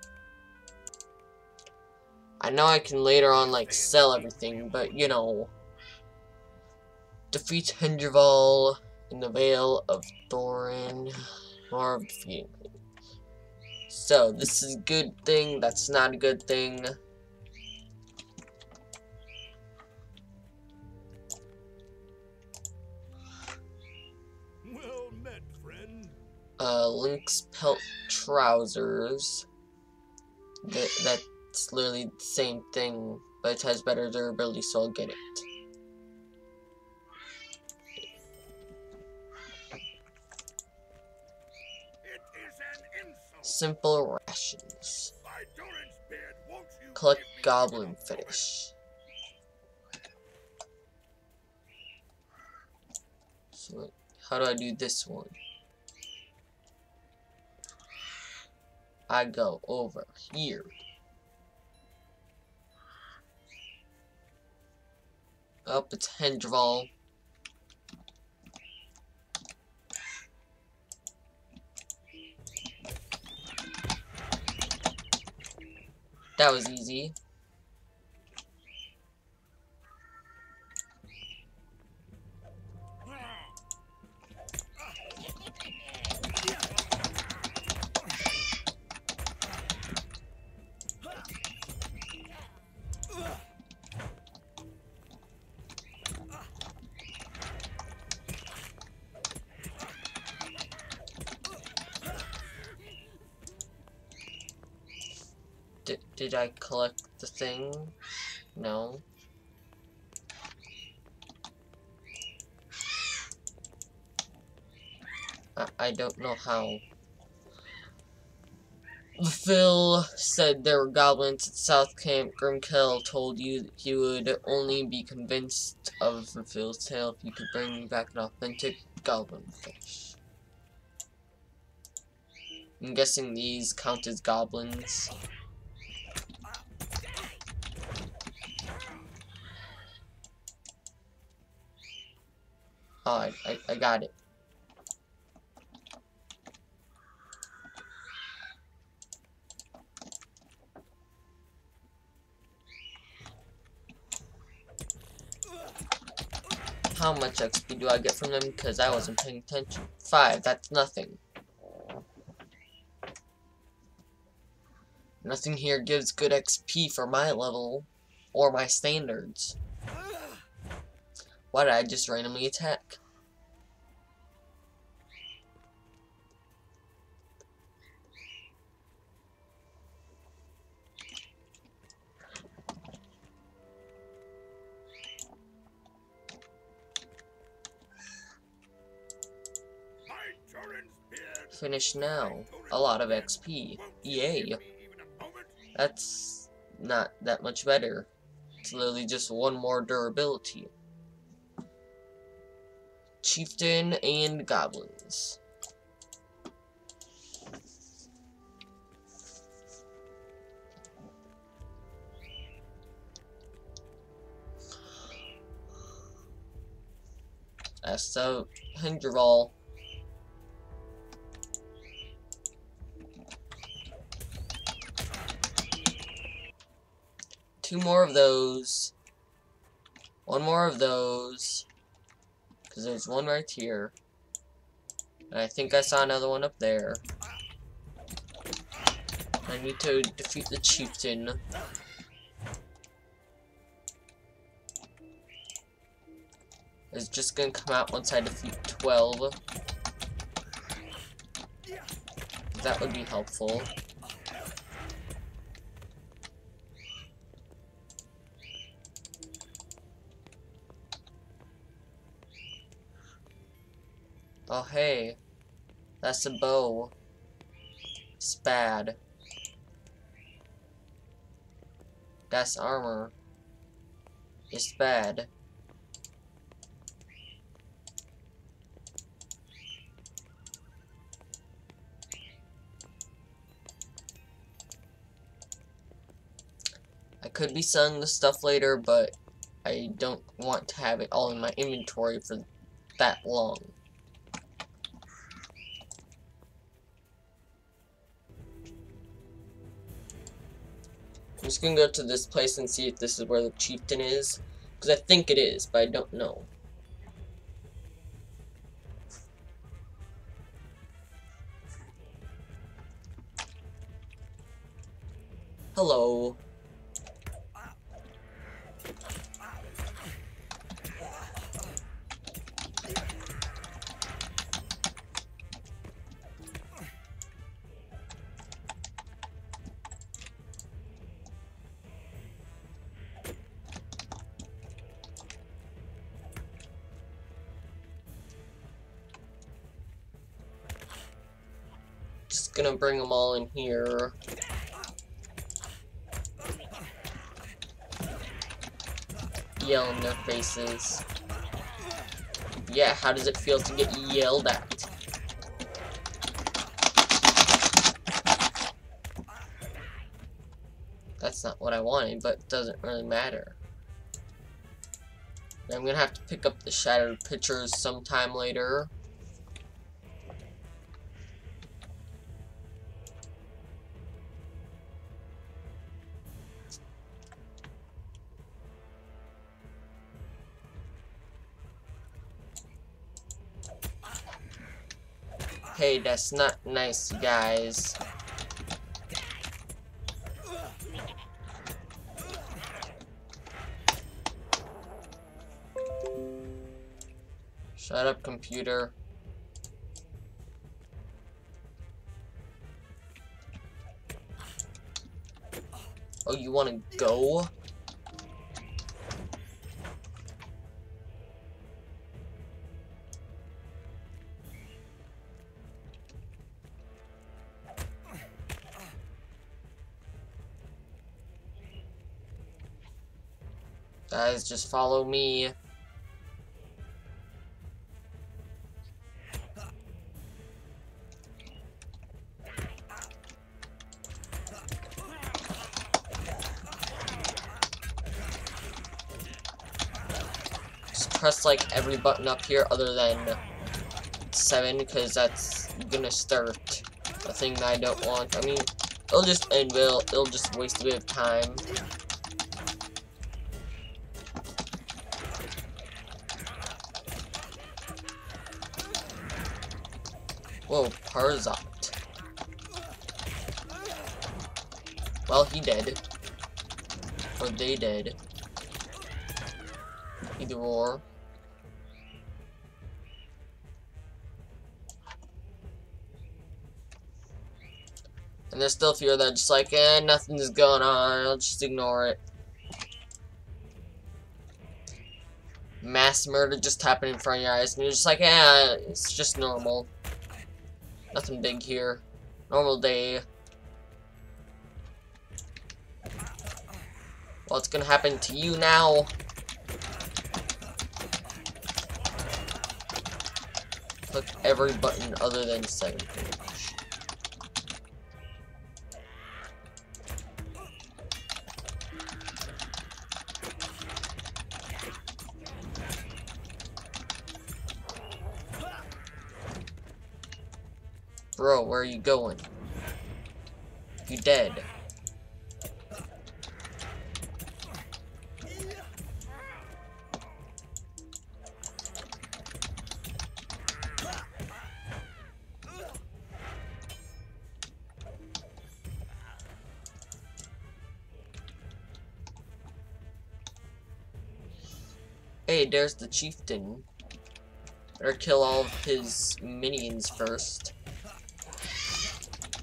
I know I can later on like sell everything, but you know. Defeat Hendrival in the Vale of Thorin. More of defeating. So this is a good thing. That's not a good thing. Well met, friend. Uh, Lynx pelt trousers. That, that's literally the same thing, but it has better durability, so I'll get it. It is an insult. Simple rations. By Doran's beard, won't you Collect give me goblin enough of it? fetish. So, how do I do this one? I go over here. Up, it's Hendrival. That was easy. Did, did I collect the thing? No. I, I don't know how. Phil said there were goblins at South Camp. Grimkel told you that he would only be convinced of Phil's tale if you could bring me back an authentic goblin fish. I'm guessing these count as goblins. Oh, I, I, I got it. How much X P do I get from them? Because I wasn't paying attention. Five, that's nothing. Nothing here gives good X P for my level or my standards. Why did I just randomly attack? By Doran's beard, Finish now. A lot of X P. Yay. give me even a moment. That's not that much better. It's literally just one more durability. Chieftain and goblins. That's so Hendrival. Two more of those. One more of those. Because there's one right here. And I think I saw another one up there. I need to defeat the chieftain. It's just gonna come out once I defeat twelve. That would be helpful. Oh hey, that's a bow. Spad. That's armor. It's bad. I could be selling the stuff later, but I don't want to have it all in my inventory for that long. I'm just gonna go to this place and see if this is where the chieftain is, because I think it is, but I don't know. Hello. Just gonna bring them all in here. Yell in their faces. Yeah, how does it feel to get yelled at? That's not what I wanted, but it doesn't really matter. I'm gonna have to pick up the shattered pictures sometime later. Hey, that's not nice, guys. Shut up, computer. Oh, you wanna go? Guys, just follow me. Just press like every button up here other than seven, because that's gonna start a thing that I don't want. I mean, it'll just end, will it'll just waste a bit of time. Whoa, Parzot. Well, he dead. Or they dead. Either or. And there's still a few that are just like, eh, nothing's going on, I'll just ignore it. Mass murder just happened in front of your eyes, and you're just like, eh, it's just normal. Nothing big here. Normal day. What's gonna happen to you now? Click every button other than second page. Bro, where are you going? You dead. Hey, there's the chieftain. Better kill all of his minions first.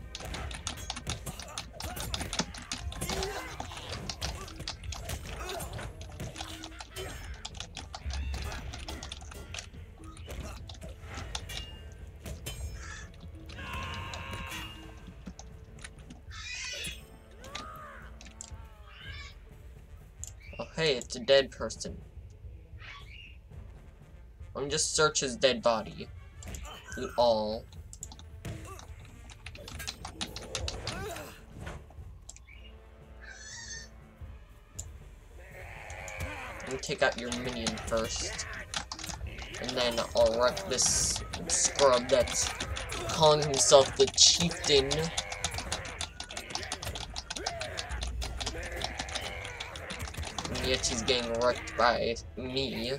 Hey, it's a dead person. Let me just search his dead body. Loot all. Let me take out your minion first. And then I'll wreck this scrub that's calling himself the chieftain. And yet he's getting wrecked by me.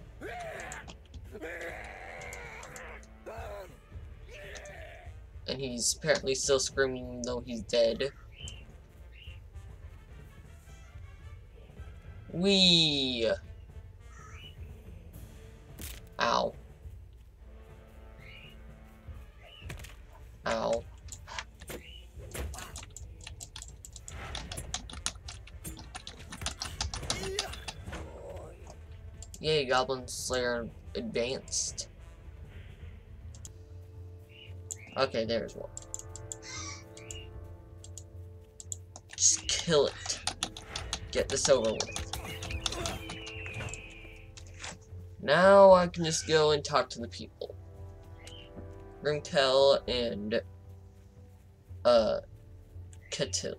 And he's apparently still screaming though he's dead. Wee! Ow. Ow. Yay, Goblin Slayer advanced. Okay, there's one. Just kill it. Get this over with. Now I can just go and talk to the people. Grimkel and uh Katil.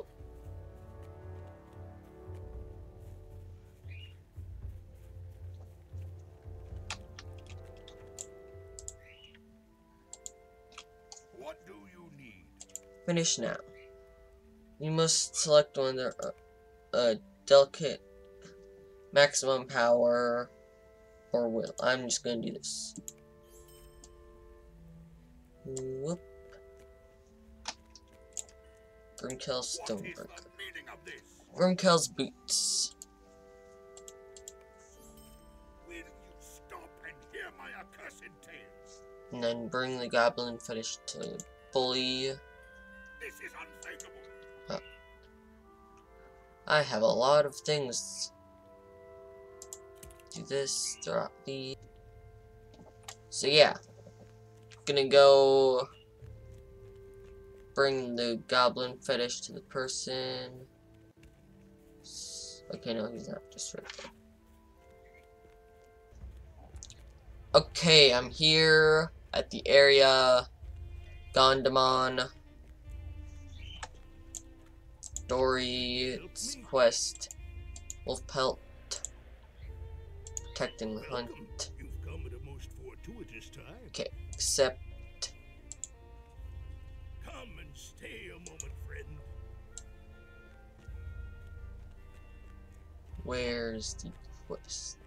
What do you need? Finish now. You must select one of the uh, uh, delicate maximum power or will. I'm just gonna do this. Whoop. Grimkel's What is Stonebreaker. the meaning of this? Grimkel's Boots. Will you stop and hear my accursed tale? And then bring the Goblin Fetish to Bully. This is unthinkable. I have a lot of things. Do this, drop the. So yeah, gonna go bring the Goblin Fetish to the person. Okay, no, he's not just right there. Okay, I'm here at the area. Gondamon. Dory's quest. Wolf Pelt. Protecting the hunt. You've come at a most fortuitous time. Okay, except. Come and stay a moment, friend. Where's the quest?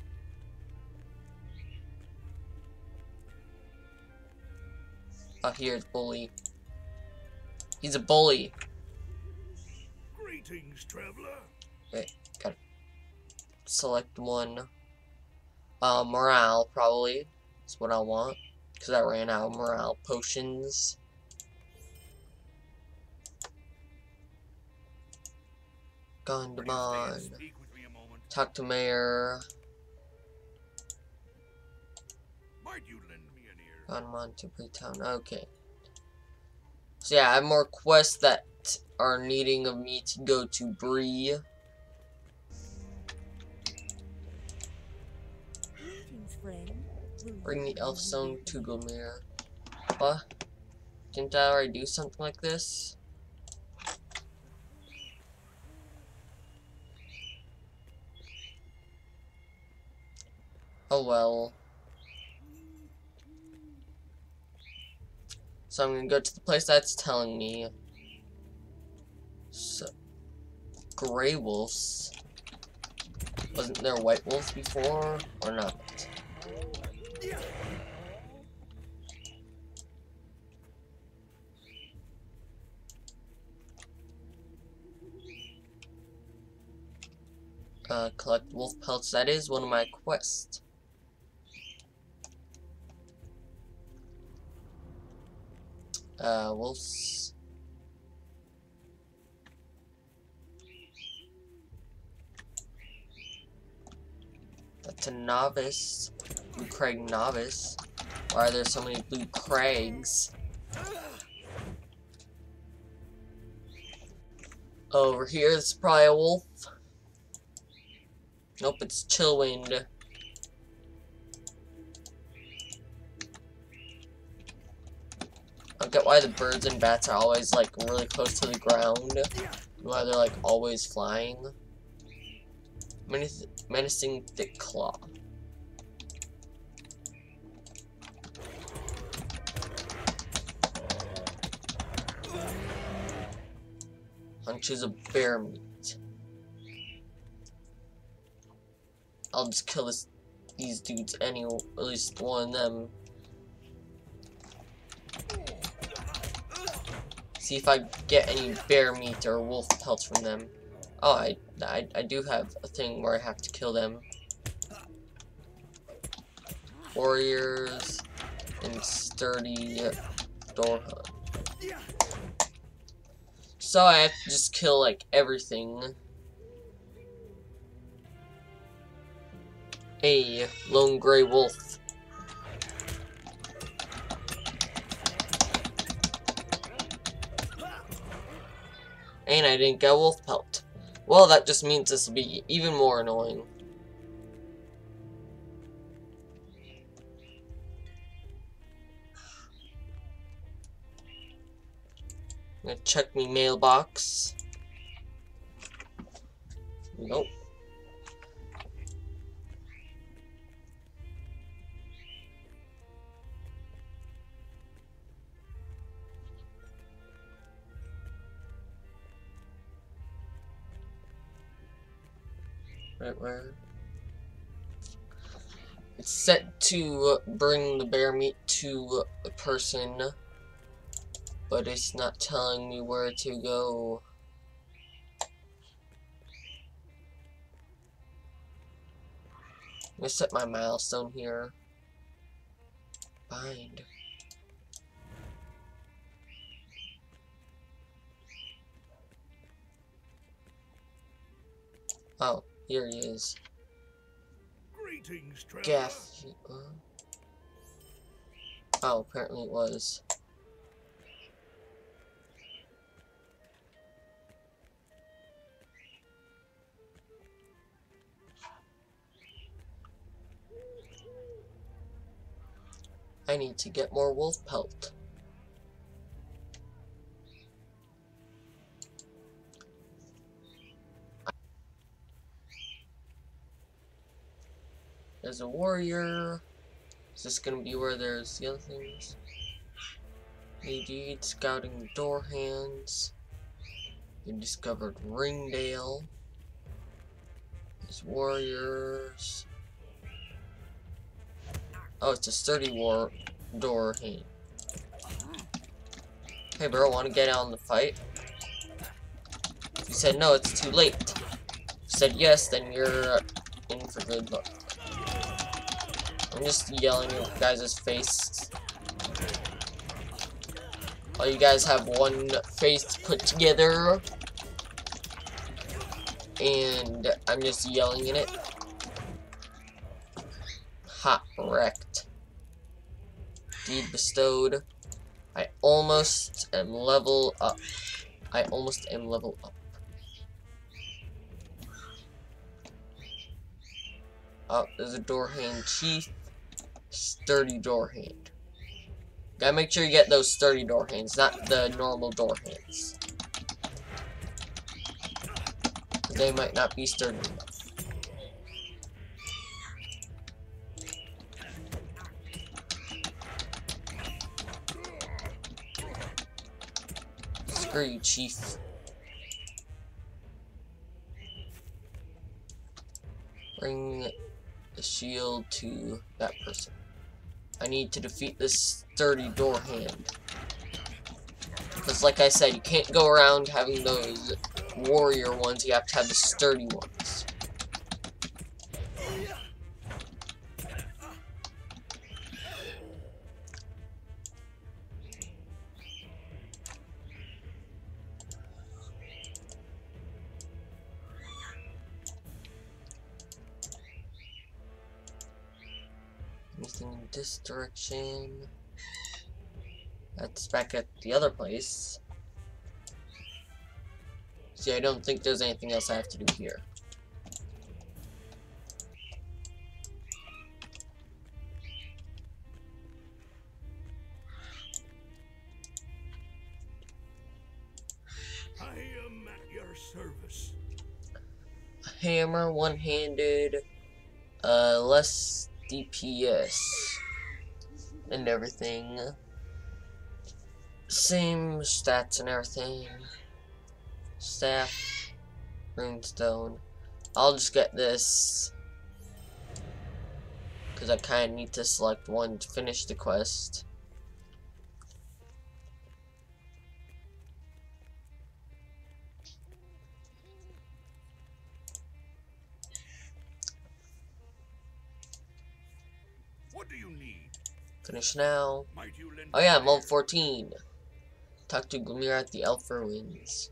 Oh, here's Bully. He's a bully. Greetings, traveler. Wait, gotta select one. Uh, morale, probably. That's what I want. Because I ran out of morale potions. Will you stay and Gondamon. speak with me a moment? Talk to Mayor. Might you lend me an ear? Gondamon to Bretown. Okay. So yeah, I have more quests that are needing of me to go to Bree. Greetings, friend. Will Bring you the Elf be Stone with to me? Gomir. What? Didn't I already do something like this? Oh well. So I'm gonna go to the place that's telling me. So, Grey Wolves. Wasn't there White Wolves before, or not? Uh, collect wolf pelts. That is one of my quests. Uh, wolves. That's a novice. Blue Crag novice. Why are there so many blue crags? Over here, it's probably a wolf. Nope, it's chill wind. I get why the birds and bats are always like really close to the ground. Why they're like always flying. Menace menacing thick claw. Hunches of bear meat. I'll just kill this, these dudes anyway, at least one of them. See if I get any bear meat or wolf pelts from them. Oh, I, I, I do have a thing where I have to kill them. Warriors and sturdy door hunt. So I have to just kill like everything. A lone gray wolf. And I didn't get a wolf pelt. Well, that just means this will be even more annoying. I'm gonna check me mailbox. Nope. Right where? It's set to bring the bear meat to a person, but it's not telling me where to go. I'm gonna set my milestone here. Bind. Oh, here he is. Greetings, traveler. Gaff. Uh, oh, apparently it was. I need to get more wolf pelt. There's a warrior. Is this gonna be where there's the other things? Indeed, scouting door hands. You discovered Ringdale. There's warriors. Oh, it's a sturdy war door hand. Hey bro, wanna get out in the fight? You said no, it's too late. You said yes, then you're in for good luck. I'm just yelling in your guys' face. All you guys have one face put together. And I'm just yelling in it. Ha, wrecked. Deed bestowed. I almost am level up. I almost am level up. Oh, there's a door hand chief. Sturdy door hand. Gotta make sure you get those sturdy door hands, not the normal door hands. They might not be sturdy enough. Screw you, chief. Bring the shield to that person. I need to defeat this sturdy door hand. Because like I said, you can't go around having those warrior ones, you have to have the sturdy ones. Anything in this direction? That's back at the other place. See, I don't think there's anything else I have to do here. service? A hammer, one-handed, uh, less D P S, and everything. Same stats and everything. Staff, runestone. I'll just get this because I kind of need to select one to finish the quest. What do you need? Finish now. Might you lend Oh yeah, I'm me level a hand? fourteen. Talk to Glimmer at the Elf Ruins.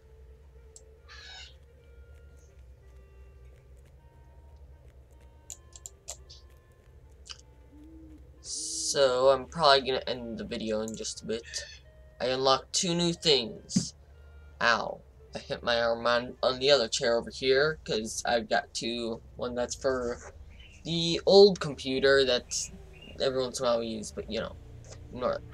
So I'm probably gonna end the video in just a bit. I unlocked two new things. Ow. I hit my arm on, on the other chair over here because I've got two. One that's for the old computer that every once in a while we use, but you know, ignore it.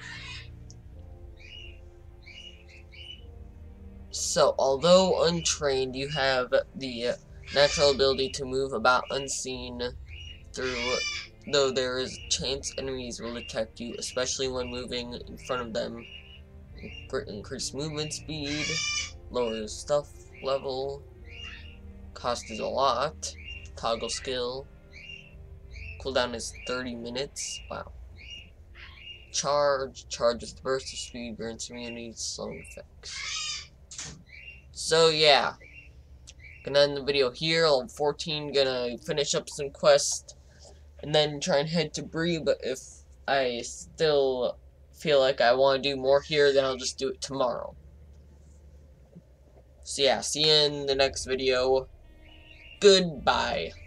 So, although untrained, you have the natural ability to move about unseen through, though there is a chance enemies will detect you, especially when moving in front of them. Increase movement speed, lowers stuff level, cost is a lot, toggle skill, cooldown is thirty minutes, wow. Charge, charge with burst of speed, grants immunity to slowing effects. So yeah, gonna end the video here. Level fourteen, gonna finish up some quests, and then try and head to Bree, but if I still feel like I want to do more here, then I'll just do it tomorrow. So yeah, see you in the next video. Goodbye.